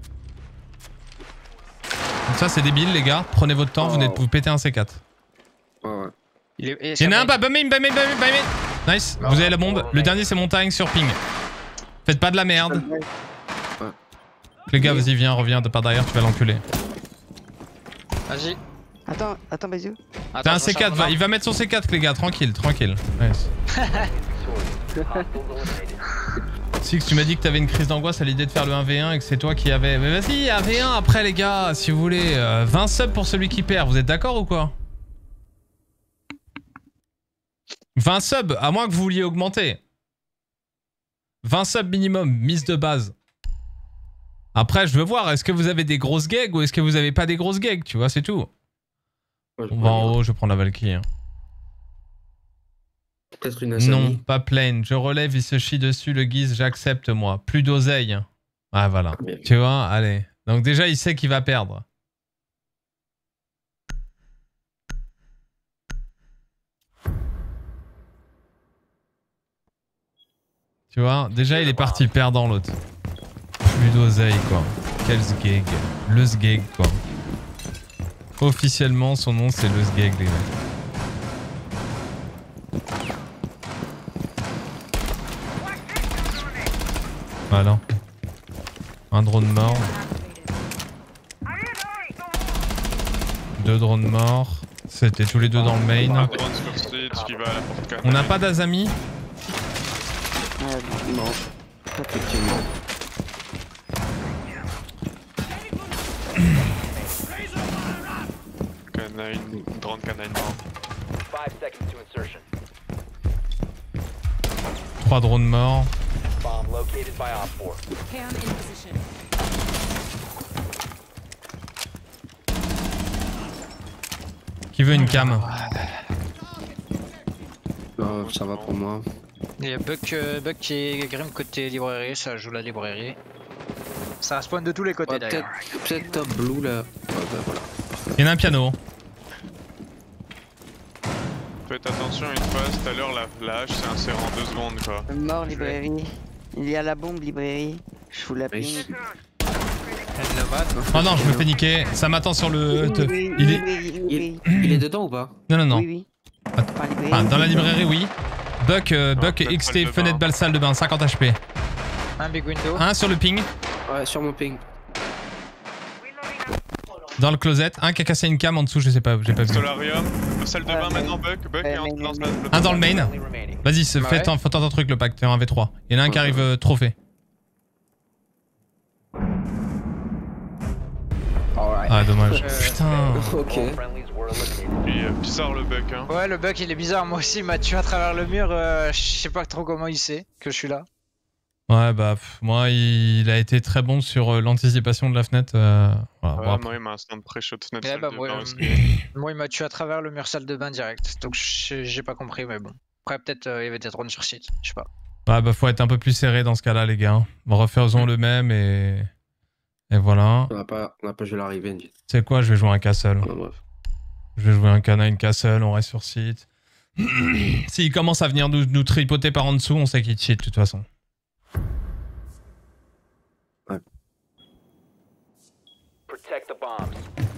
Donc ça, c'est débile, les gars. Prenez votre temps, Oh. vous pétez un C4. Ouais, ouais. Il est Il y en a un bas main. Nice, vous avez la bombe. Le dernier, c'est montagne sur ping. Faites pas de la merde. Les gars, vas-y, viens, reviens, de par derrière, tu vas l'enculer. Vas-y. Attends, Bazio. T'as un C4, il va mettre son C4, les gars, tranquille. Nice. Six, tu m'as dit que t'avais une crise d'angoisse à l'idée de faire le 1v1 et que c'est toi qui avais... Mais vas-y, 1v1 après, les gars, si vous voulez. 20 subs pour celui qui perd, vous êtes d'accord ou quoi? 20 subs, à moins que vous vouliez augmenter. 20 subs minimum, mise de base. Après, je veux voir, est-ce que vous avez des grosses gags ou est-ce que vous avez pas des grosses gags, tu vois, c'est tout. Ouais, je On va en prends haut, je prends la Valkyrie. Hein. peut-être une Asami. Non, pas plain. Je relève, il se chie dessus, le guise, j'accepte moi. Plus d'oseille. Ah voilà. Bien. Tu vois, allez. Donc déjà, il sait qu'il va perdre. Tu vois, déjà il est parti perdant l'autre. Plus d'oseille quoi. Quel sgeg. Le sgeg quoi. Officiellement, son nom c'est le sgeg les gars. Voilà. Un drone mort. 2 drones morts. C'était tous les deux dans le main. Un drone sur site qui va à la porte canne. On n'a pas d'Azami. Non. Effectivement. Canine, drone canine mort. 5 seconds to insertion. 3 drones morts. Bomb located by Op 4. Cam in position. Qui veut une cam? Non, ça va pour moi. Il y a Buck qui grim côté librairie, ça joue la librairie. Ça spawn de tous les côtés Ouais, d'ailleurs. peut-être top blue là. Ouais, bah, voilà. Il y en a un piano. Faites attention une phase, tout à l'heure la hache c'est inséré en 2 secondes quoi. Mort librairie. Il y a la bombe librairie. Je fous la ping. Oh non, je me fais niquer. Ça m'attend sur le... Il est... Il est dedans ou pas? Non, non, non. Oui, oui. Attends. Enfin, librairie. Enfin, dans la librairie, oui. Buck salle XT, de fenêtre bain. balle salle de bain, 50 HP. Un big window. Un sur le ping, Ouais, sur mon ping. dans le closet. Un qui a cassé une cam en dessous, je sais pas, j'ai pas vu. Solarium, salle de bain mais- maintenant Buck est en dans la Un dans le main. Only remaining. Vas-y, Ouais. fais ton truc le pack, t'es un V3. Il y en a un qui arrive trophée. Ah, dommage. Putain. Ok. All friendlies were eliminated. Puis bizarre le Buck hein. Ouais, le Buck il est bizarre. Moi aussi, il m'a tué à travers le mur. Je sais pas trop comment il sait que je suis là. Ouais, bah, moi, il a été très bon sur l'anticipation de la fenêtre. Voilà, Ouais, bon, après. moi il m'a instant de pré-shot fenêtre Ouais, salle bah, de moi, bain aussi. moi, il m'a tué à travers le mur salle de bain direct. Donc j'ai pas compris, mais bon. Après, peut-être il y avait des drones sur site. Je sais pas. Ouais, bah, faut être un peu plus serré dans ce cas-là, les gars. Refaisons le même et voilà. On n'a pas joué la revenge. Tu sais quoi, je vais jouer un castle. Enfin, bref. Je vais jouer un canine castle, on reste sur site. S'il commence à venir nous tripoter par en dessous, on sait qu'il cheat de toute façon. Protect the bombs.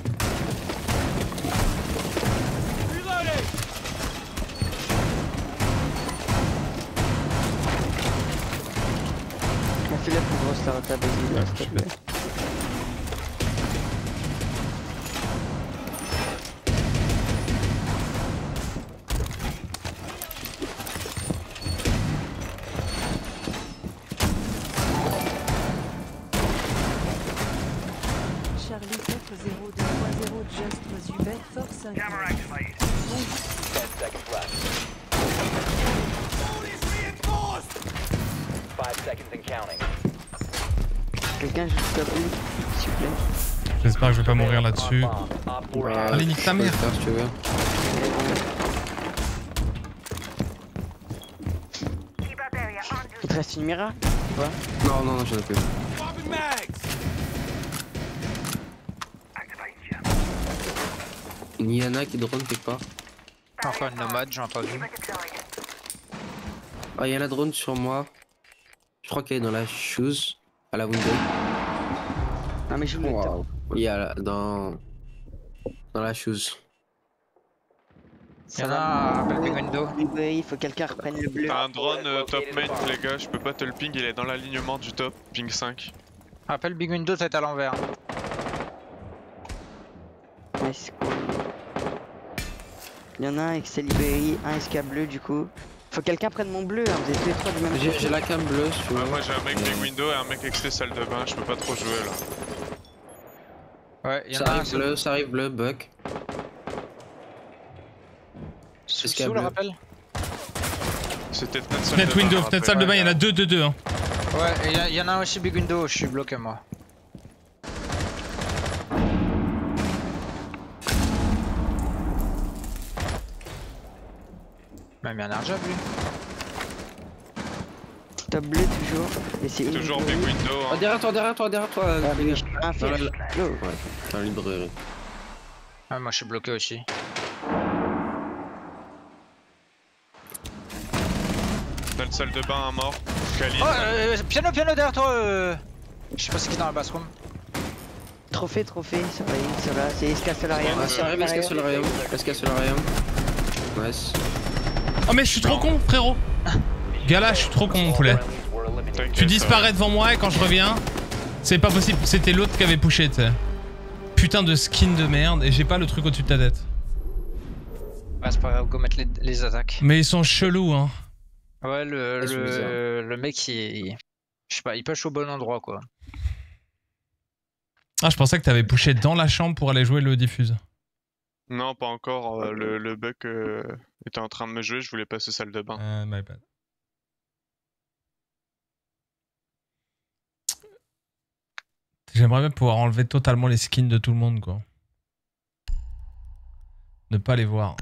Fais-la plus grosse la rota Bazio, là, Ouais, s'il te je plaît. Charlie 40 230 Just was you bet for 5. seconds left. 5 seconds and counting. Quelqu'un joue top 1, s'il vous plaît. J'espère que je vais pas mourir là-dessus. Bomb. Op 4 Bah, Allez, nique ta tu peux le mère. faire si tu veux. Il te reste une mira? Non, non, j'en ai plus. Une Yana qui drone quelque part. Encore une nomade, j'ai entendu. Ah, Yana drone sur moi. Je crois qu'elle est dans la shoes, à la window. Non mais je joue le top. Il y a dans la shoes. Y'en a un, rappelle Big Window. Il faut que quelqu'un reprenne le bleu. T'as un drone top main, les gars, je peux pas te le ping, il est dans l'alignement du top, ping 5. Rappelle Big Window, t'es à l'envers. Nice, cool. Il y en a un XL Libéry, un SK bleu du coup. Faut que quelqu'un prenne mon bleu, hein. Vous êtes tous les trois du même J'ai côté. la cam bleue si tu veux. Ouais, moi j'ai un mec Big Window et un mec XT salle de bain, je peux pas trop jouer là. Ouais, y'en Ça a un arrive bleu, ça arrive bleu, Buck. sous SK le bleu. rappel. C'était fenêtre salle Fenêtre de bain, window, rappel. fenêtre salle de bain, il y en a deux, hein. Ouais, et y'en a un aussi Big Window, je suis bloqué moi. Même y'en a un job lui. Top bleu toujours. Et c'est Toujours Big Window. Ah, Hein. derrière toi, Ah, mais Léa. un Dans la- flash. Go. Ouais, dans la librairie. Ah, moi je suis bloqué aussi. Dans la salle de bain, un mort. Khalid. Oh, piano derrière toi. Je sais pas ce qui est dans la bathroom. Trophée, ça va, ça va. C'est SK Solarium. Ah, ça arrive, SK Solarium. SK Solarium. Nice. Oh, mais je suis trop con, frérot. Gala, je suis trop con, mon poulet. Friendlies were eliminated. T'inquiète, Tu disparais devant moi et quand je reviens, c'est pas possible. C'était l'autre qui avait pushé, tu sais. Putain de skin de merde et j'ai pas le truc au-dessus de ta tête. Ouais, c'est pas grave, go mettre les attaques. Mais ils sont chelous, hein. Ouais, Ah, c'est bizarre. le mec il. Je sais pas, il push au bon endroit quoi. Ah, je pensais que t'avais pushé dans la chambre pour aller jouer le diffuse. Non, pas encore. Le Buck était en train de me jouer, je voulais passer salle de bain. My bad. J'aimerais bien pouvoir enlever totalement les skins de tout le monde, quoi. Ne pas les voir.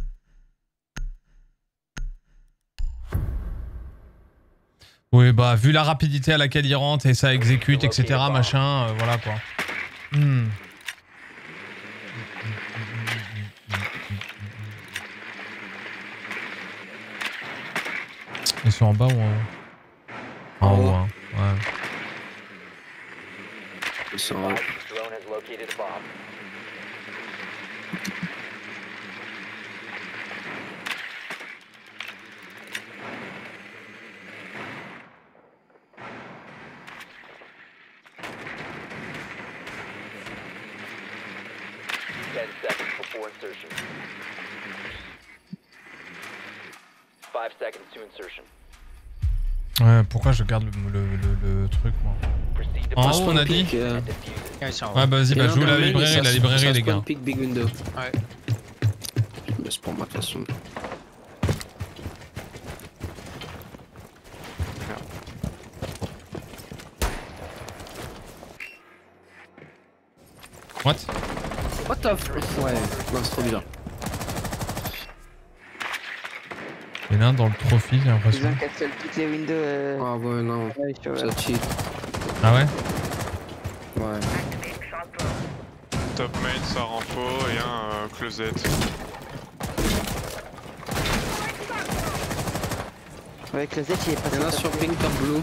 Oui, bah, vu la rapidité à laquelle il rentre et ça exécute, etc., machin, voilà, quoi. Hmm. Ils sont en bas ou en haut? En haut, hein. Ouais. Ils sont en haut. Drone has located a bomb. Ten seconds before insertion. 5 seconds to insertion. Ouais, pourquoi je garde le truc, moi? Proceed to En bomb haut, on a dit? and defuse. Ouais, ils sont en haut. Ouais, bah vas-y, bah, joue la librairie, les gars. Pick big window. Ouais. Je me laisse pour moi de toute façon. What? What the f... Ouais, non, c'est trop bizarre. Il y en a un dans le trophy, j'ai Ils l'impression. ont cancel toutes les windows. Ah ouais, non, Ouais, je vois. ça cheat. Ah ouais? Ouais. Top main, ça rend faux et un closet. Ouais, Closet il est passé. Il y en a top sur bleu. pink, top blue.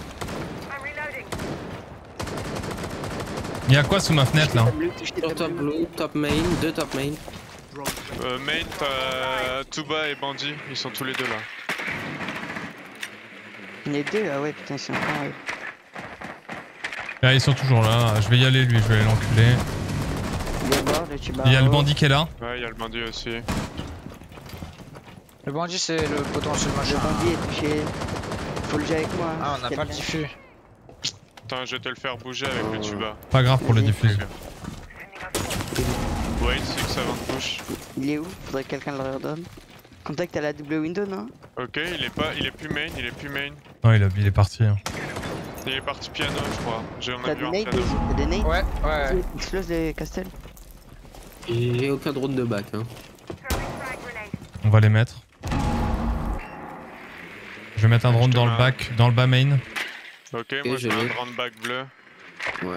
Il y a quoi sous ma fenêtre, là? Top bleu, touché Sur top top bleu. blue, top main, deux top main. Main, t'as Tuba et Bandit, ils sont tous les deux là. Il y en a deux, ah ouais, putain, ils sont cons, ouais. Ah, ils sont toujours là. Je vais y aller, lui, je vais aller l'enculer. D'abord, le tuba. Il y a le bandit qui est là. Ouais, il y a le Bandit aussi. Le bandit c'est le potentiel Le machin. bandit est touché. Faut le jouer avec moi. Ah, on n'a pas le Quelqu'un. diffus. Attends, je vais te le faire bouger avec le Tuba. Pas grave pour le Vas-y. diffuse. Wait, 6 avant de push. Il est où? Faudrait que quelqu'un le redonne. Contact à la double window, non? Ok, il est plus main, il est plus main. Non, il est parti. Hein. Il est parti piano, je crois. On a T'as vu un des nades? piano. T'as des nades? Ouais. Explose les castels. J'ai aucun drone de bac. Hein. On va les mettre. Je vais mettre un drone dans le back, dans le bas main. Ok, moi je j'ai un l'ai. drone back bleu. Ouais.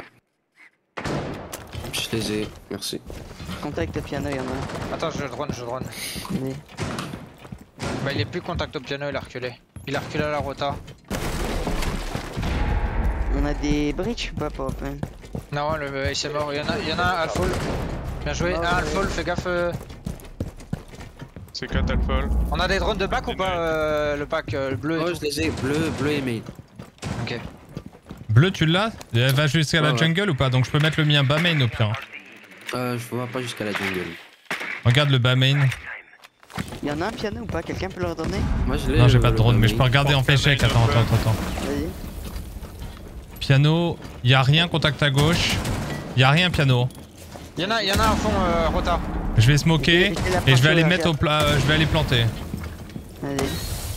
Je les ai, merci. Contact à piano, y'en a un. Attends, je drone. Allez. Bah il est plus contact au piano, il a reculé. Il a reculé à la rota. On a des breaches ou pas pour open? Non, le Ace est mort. Il y en a un Alphol. Bien joué. Un Alphol, fais gaffe. C'est 4 alphol. On a des drones de back ou pas le pack le bleu et Oh, tout. je les ai, bleu et main. Ok. Bleu, tu l'as? Elle va jusqu'à la Ouais. jungle ou pas? Donc je peux mettre le mien bas main au pire. Je vois pas jusqu'à la jungle. Regarde le bas main. Y'en a un piano ou pas? Quelqu'un peut leur donner? Moi je l'ai. Non, j'ai pas de drone, mais je main. peux regarder en fléchec. Attends. Vas-y. Piano, y a rien, contact à gauche. Y a rien, piano. Il y en a un fond rota. Je vais smoker J'ai la et je vais aller planter, mettre au plat. Je vais aller planter. Vas-y.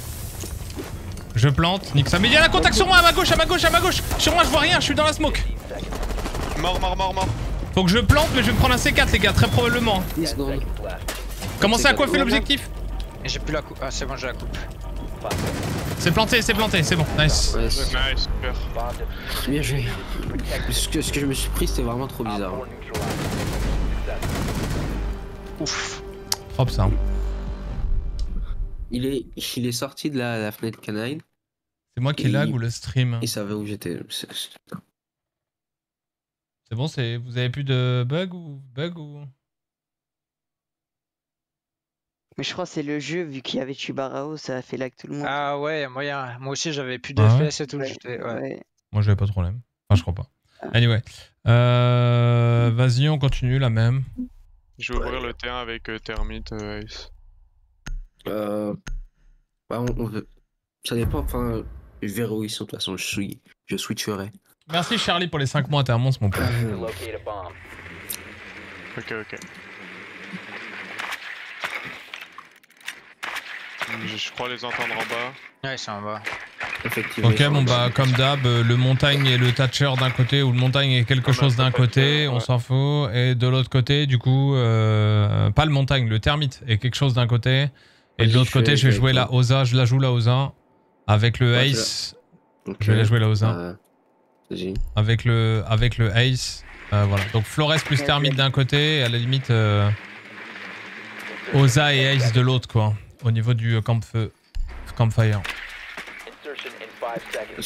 Je plante, nique ça. Mais il y a la contact sur moi, à ma gauche. Sur moi, je vois rien, je suis dans la smoke. Mort. Faut que je plante, mais je vais me prendre un C4, les gars, très probablement. 10 secondes. Commencez à coiffer l'objectif. Et j'ai plus la coupe. Ah c'est bon, j'ai la coupe. C'est planté, c'est bon. Nice. Ouais, Nice, super. bien joué. Ce que je me suis pris, c'était vraiment trop bizarre. Ouf. Propre ça. Il est sorti de la fenêtre canine. C'est moi qui lag ou le stream? Il savait où j'étais. C'est bon, vous avez plus de bug ou Mais je crois que c'est le jeu, vu qu'il y avait Chubarao, ça a fait lag tout le monde. Ah ouais, moyen. Moi aussi j'avais plus de Ah ouais FPS et tout. J'étais. Ouais. Ouais. Moi j'avais pas de problème. Enfin, je crois pas. Anyway. Vas-y, on continue la même. Je vais ouvrir le terrain avec Thermite Ace. Bah, on veut. Ça dépend, enfin. Je verrai où ils sont, de toute façon, je switcherai. Merci Charlie pour les 5 mois, t'es un monstre mon pote. Locate a bomb. Ok. Je crois les entendre en bas. Ouais, c'est en bas. Effectivement. Ok, bon bah comme d'hab, le montagne et le Thatcher d'un côté ou le montagne et quelque chose d'un côté, on s'en fout. Et de l'autre côté, du coup, pas le montagne, le termite est quelque chose d'un côté. Et de l'autre côté, je vais jouer la Oza, je la joue la Oza. Avec le Ace, je vais la jouer la Oza. Vas-y. Avec le Ace, voilà. Donc Flores plus termite d'un côté, et à la limite, Oza et Ace de l'autre, quoi. Au niveau du campfire. Insertion in 5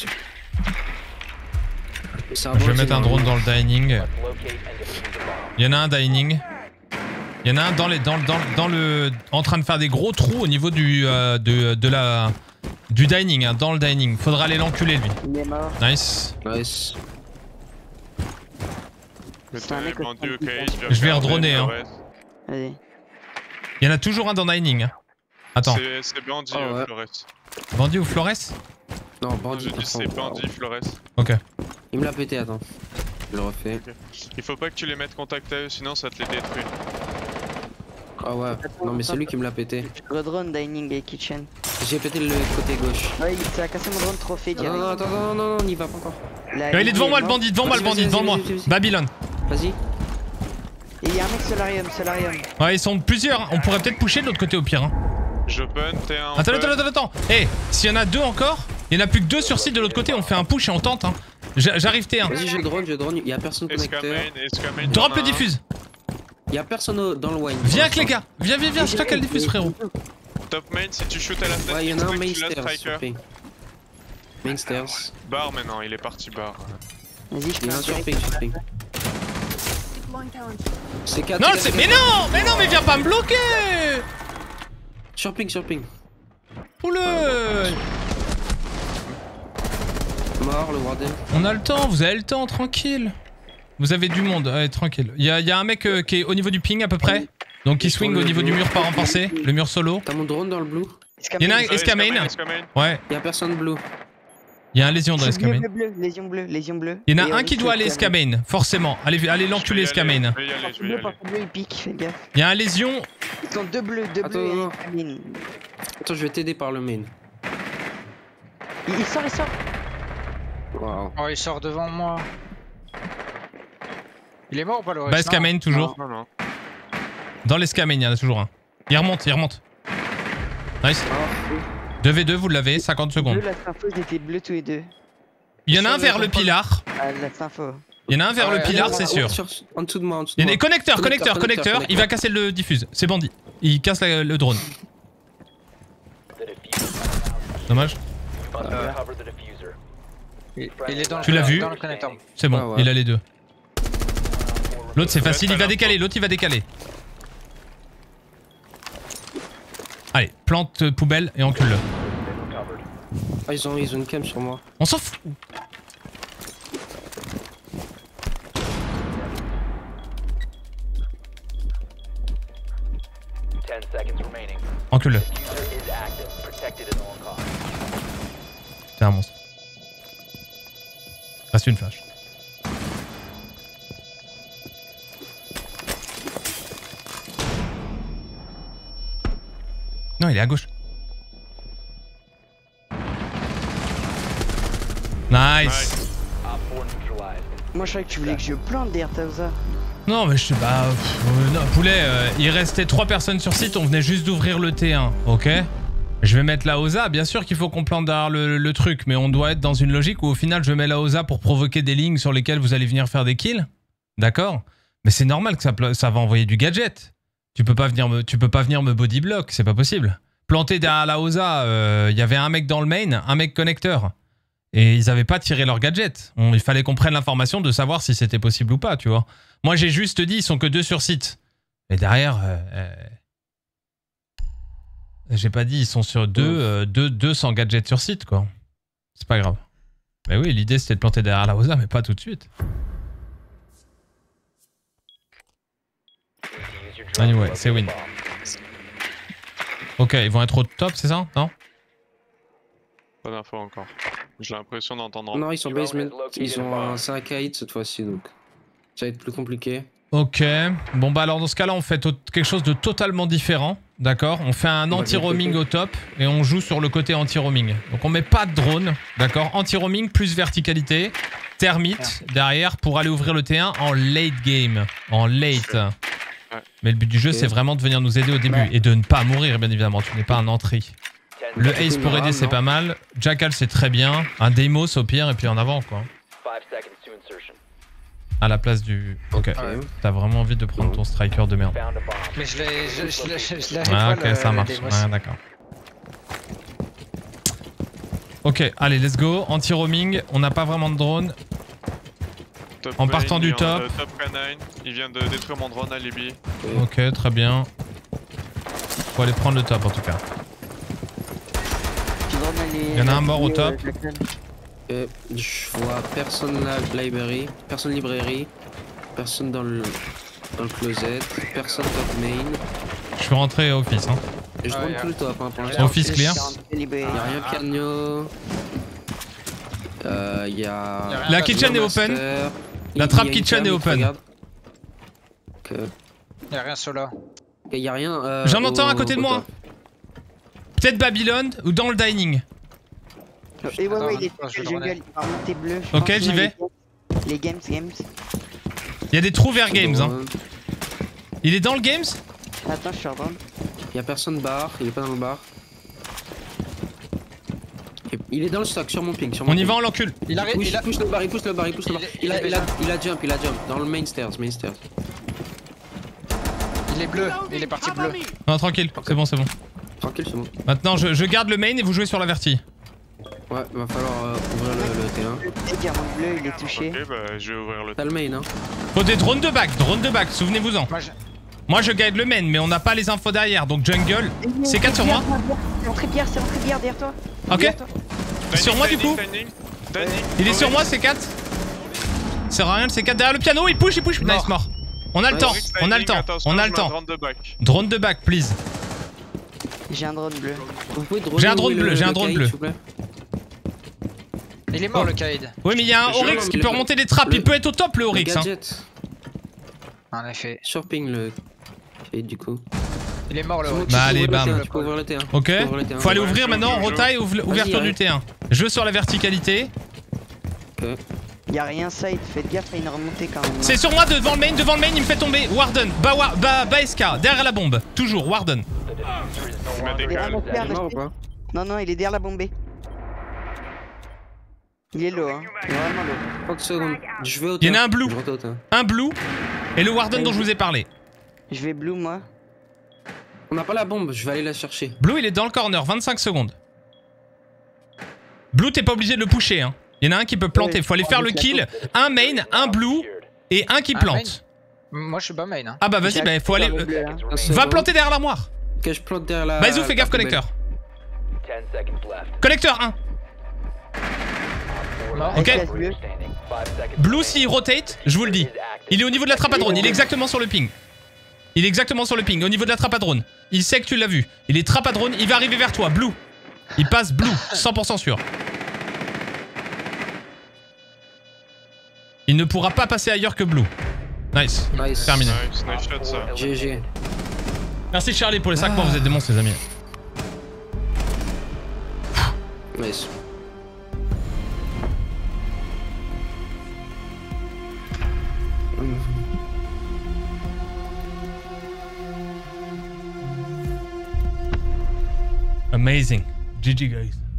seconds. Je vais mettre un drone dans le dining. Locate and defuse the bomb. Il y en a un dining. Il y en a un dans le en train de faire des gros trous au niveau du dining, hein, dans le dining. Faudra aller l'enculer lui. Il est mort. Nice. Nice. Le C'est un terrain mec est vendu, au- ok. Je vais redroner, hein. Vas-y. Il y en a toujours un dans dining. Hein. Attends, C'est Bandit, Oh, ouais. Flores. Bandit ou Flores? Non, Je bandit. dis c'est Bandit, Flores. Ok. Il me l'a pété, attends. Je le refais. Il faut pas que tu les mettes contact à eux, sinon ça te les détruit. Ah ouais. Non, mais c'est lui qui me l'a pété. Redrone, dining et kitchen. J'ai pété le côté gauche. Ouais, ça a cassé mon drone trophée Non, direct. non, attends, non, on n'y va pas encore. Là, Là, il est devant moi le mort. bandit, devant moi le Vas-y, bandit, vas-y, devant moi. vas-y, vas-y. Babylone. Vas-y. Et il y a un mec solarium. Ouais, ils sont plusieurs. Hein. On pourrait peut-être pusher de l'autre côté au pire. Hein. J'open, t'es un. Attends. Eh, s'il y en a deux encore, il y en a plus que deux sur site de l'autre côté. On fait un push et on tente. Hein. J'arrive T1. Vas-y, je drone. Il y a personne connecteur. Escamain. Drop le diffuse. Il y a personne dans le wine. Viens avec les gars. Viens, c'est toi qui as le diffuse, frérot. Top main, si tu shootes à la fenêtre, Ouais, il y en a un tu main l'as, stairs. striker. Sur main stairs. Bar maintenant, il est parti bar. Vas-y, je Il y peux en a un sur ping. Deploying current. C'est 4. Non, mais viens pas me bloquer. Sur ping. Oule. Mort, le warden. On a le temps, vous avez le temps, tranquille. Vous avez du monde, allez, tranquille. Il y a un mec qui est au niveau du ping à peu près. Donc qui swing au niveau du mur pas renforcé, le mur solo. T'as mon drone dans le blue? Il y en a un escamain. Ouais, Il y a personne bleu. il y a un lésion dans l'escamain. Lésion bleue. Il y en a un qui doit aller escamain, forcément. Allez l'enculer escamain. Je vais y aller. Bleu, il pique, fais gaffe. Il y a un lésion Ils sont deux bleus et non. un main. Attends, je vais t'aider par le main. Il sort, il sort. Waouh. Oh, il sort devant moi. Il est mort ou pas le Bas escamain toujours. Non, non. Dans l'escamain, il y en a toujours un. Il remonte, il remonte. Nice. 2v2, vous l'avez, 50 secondes. Bleu, la sympho, ils étaient bleus tous les deux. Il y en a un vers le pilar. Ah, la sympho. Il y en a un vers Ouais, le pilar, ouais, c'est sûr. En dessous de moi, en dessous de Il y en moi. a des connecteurs, Connecteur, connecteur. connecteur. Il va casser le diffuse. C'est bandit. Il casse le drone. The diffuser. Dommage. You must recover the diffuser. Il est dans Tu l'as vu? dans le connecteur. C'est bon, Ouais, ouais. il a les deux. L'autre c'est facile, il va décaler, l'autre il va décaler. Allez, plante poubelle et encule-le. Ah, ils ont une cam sur moi. On s'en fout. Encule-le. C'est un monstre. Reste une flash. Non, il est à gauche. Nice. Moi, je savais que tu voulais que je plante derrière Tauza. Non, mais je sais pas. Non, poulet, il restait 3 personnes sur site, on venait juste d'ouvrir le T1, ok? Je vais mettre la OSA, bien sûr qu'il faut qu'on plante derrière le truc, mais on doit être dans une logique où au final je mets la OSA pour provoquer des lignes sur lesquelles vous allez venir faire des kills. D'accord? Mais c'est normal que ça va envoyer du gadget. Tu peux pas venir me bodyblock, c'est pas possible. Planter derrière la OSA, il y avait un mec dans le main, un mec connecteur. Et ils avaient pas tiré leur gadget. Il fallait qu'on prenne l'information de savoir si c'était possible ou pas, tu vois. Moi j'ai juste dit, ils sont que 2 sur site. Et derrière... j'ai pas dit ils sont sur 2 sans gadget sur site, quoi. C'est pas grave. Mais oui, l'idée c'était de planter derrière la OSA, mais pas tout de suite. Anyway, c'est win. Ok, ils vont être au top, c'est ça? Non? Pas d'infos encore. J'ai l'impression d'entendre. Non, ils sont basement. Ils ont un 5 à hit cette fois-ci, donc ça va être plus compliqué. Ok. Bon bah alors dans ce cas-là, on fait quelque chose de totalement différent. D'accord? On fait un anti-roaming au top et on joue sur le côté anti-roaming. Donc on met pas de drone. D'accord? Anti-roaming plus verticalité. Termite derrière pour aller ouvrir le T1 en late game. En late. Mais le but du jeu, c'est vraiment de venir nous aider au début et de ne pas mourir, bien évidemment. Tu n'es pas un entrée. Le Ace pour aider, c'est pas mal. Jackal, c'est très bien. Un Deimos au pire, et puis en avant, quoi. À la place du... Ok. T'as vraiment envie de prendre ton striker de merde. Mais je l'ai Ah, pas, ok, ça marche. Deimos. Ouais, d'accord. Ok, allez, let's go. Anti-roaming, on n'a pas vraiment de drone. Top En partant lane, du il vient top. de Top K9, il vient de détruire mon drone à Libye. Ok, très bien. Faut aller prendre le top, en tout cas. Il y en a un mort au top. Je vois personne là, library, personne librairie, personne dans le closet, personne top main. Je suis rentré au office, hein. Et je monte tout le top, hein, pour l'instant. Office clear. Il y a rien piano. Il y a... La kitchen est open. La trap kitchen est open. Il y a rien solo. Il y a rien. J'en entends à côté de moi. Peut-être Babylone ou dans le dining. Et ouais, il est je vais le jungle, il va remonter bleu. Ok, j'y vais. Les games. Il y a des trous vers Games, hein. Il est dans le Games? Attends, je suis en drone. Il y a personne bar, il est pas dans le bar. Il est dans le stock, sur mon ping. On y va, on l'encule. Il pousse le bar, il pousse le bar. Il a jump, dans le main stairs. Il est bleu, il est parti bleu. Non, tranquille, c'est bon, c'est bon. Tranquille, c'est bon. Maintenant, je garde le main et vous jouez sur la verti. Ouais, va falloir ouvrir le T1. Le diamant bleu, il est touché. Ok, bah je vais ouvrir le T'as le main, hein. Faut des drones de back, souvenez-vous-en. Moi, je guide le main, mais on n'a pas les infos derrière, donc jungle. C'est 4 sur moi. C'est rentré bière derrière toi. Ok. Sur moi, du coup. Il est sur moi, c'est 4. C'est rien, c'est 4 derrière le piano, il push. Nice, mort. On a le temps, on a le temps. Drone de back, please. J'ai un drone bleu. J'ai un drone bleu. Il est mort le Kaïd. Oui, mais il y a un Oryx qui peut remonter les trappes. Il peut être au top, le Oryx. Gadget. En effet. Sur ping le Kaïd, du coup. Il est mort le haut. Bah allez, bam. Tu peux ouvrir le T1. Ok. Tu peux ouvrir le T1. Faut aller Ouais, ouvrir je maintenant. joue. Rota et ouverture Vas-y, du T1. Je veux sur la verticalité. Y'a rien side, faites gaffe à une remontée quand même. C'est sur moi devant le main, il me fait tomber. Warden, bas SK, derrière la bombe. Toujours, Warden. The diffuser is no Il m'a longer décalé. in Il est mort ou restez. pas? Non, non, il est derrière la bombée. Il est low, hein. Il est vraiment low. 30 secondes. Je vais au Il y en a T1. un blue. Je rentre au T1. Un blue et le Warden dont je vous ai parlé. Je vais blue, moi. On n'a pas la bombe, je vais aller la chercher. Blue, il est dans le corner, 25 secondes. Blue, t'es pas obligé de le pusher, hein. Il y en a un qui peut planter, faut aller faire le kill. Un main, un blue et un qui Un plante. Moi je suis pas main. Hein. Ah bah vas-y, bah faut aller. Va planter derrière l'armoire. Ok, je plante derrière la. Baizou, fais gaffe, la poubelle. connecteur. 10 seconds left. Connecteur 1. Mort. Ok. Operator standing. 5 seconds Blue, s'il rotate, je vous le dis. Il est au niveau de la trappe à drone, il est exactement sur le ping. Il est exactement sur le ping, au niveau de la trappe à drone. Il sait que tu l'as vu. Il est trappe à drone, il va arriver vers toi, Blue. Il passe Blue, 100% sûr. Il ne pourra pas passer ailleurs que Blue. Nice. Nice. Terminé. Nice, nice shot ça. GG. Merci Charlie pour les 5 mois, vous êtes des monstres les amis. Nice. Amazing. GG guys.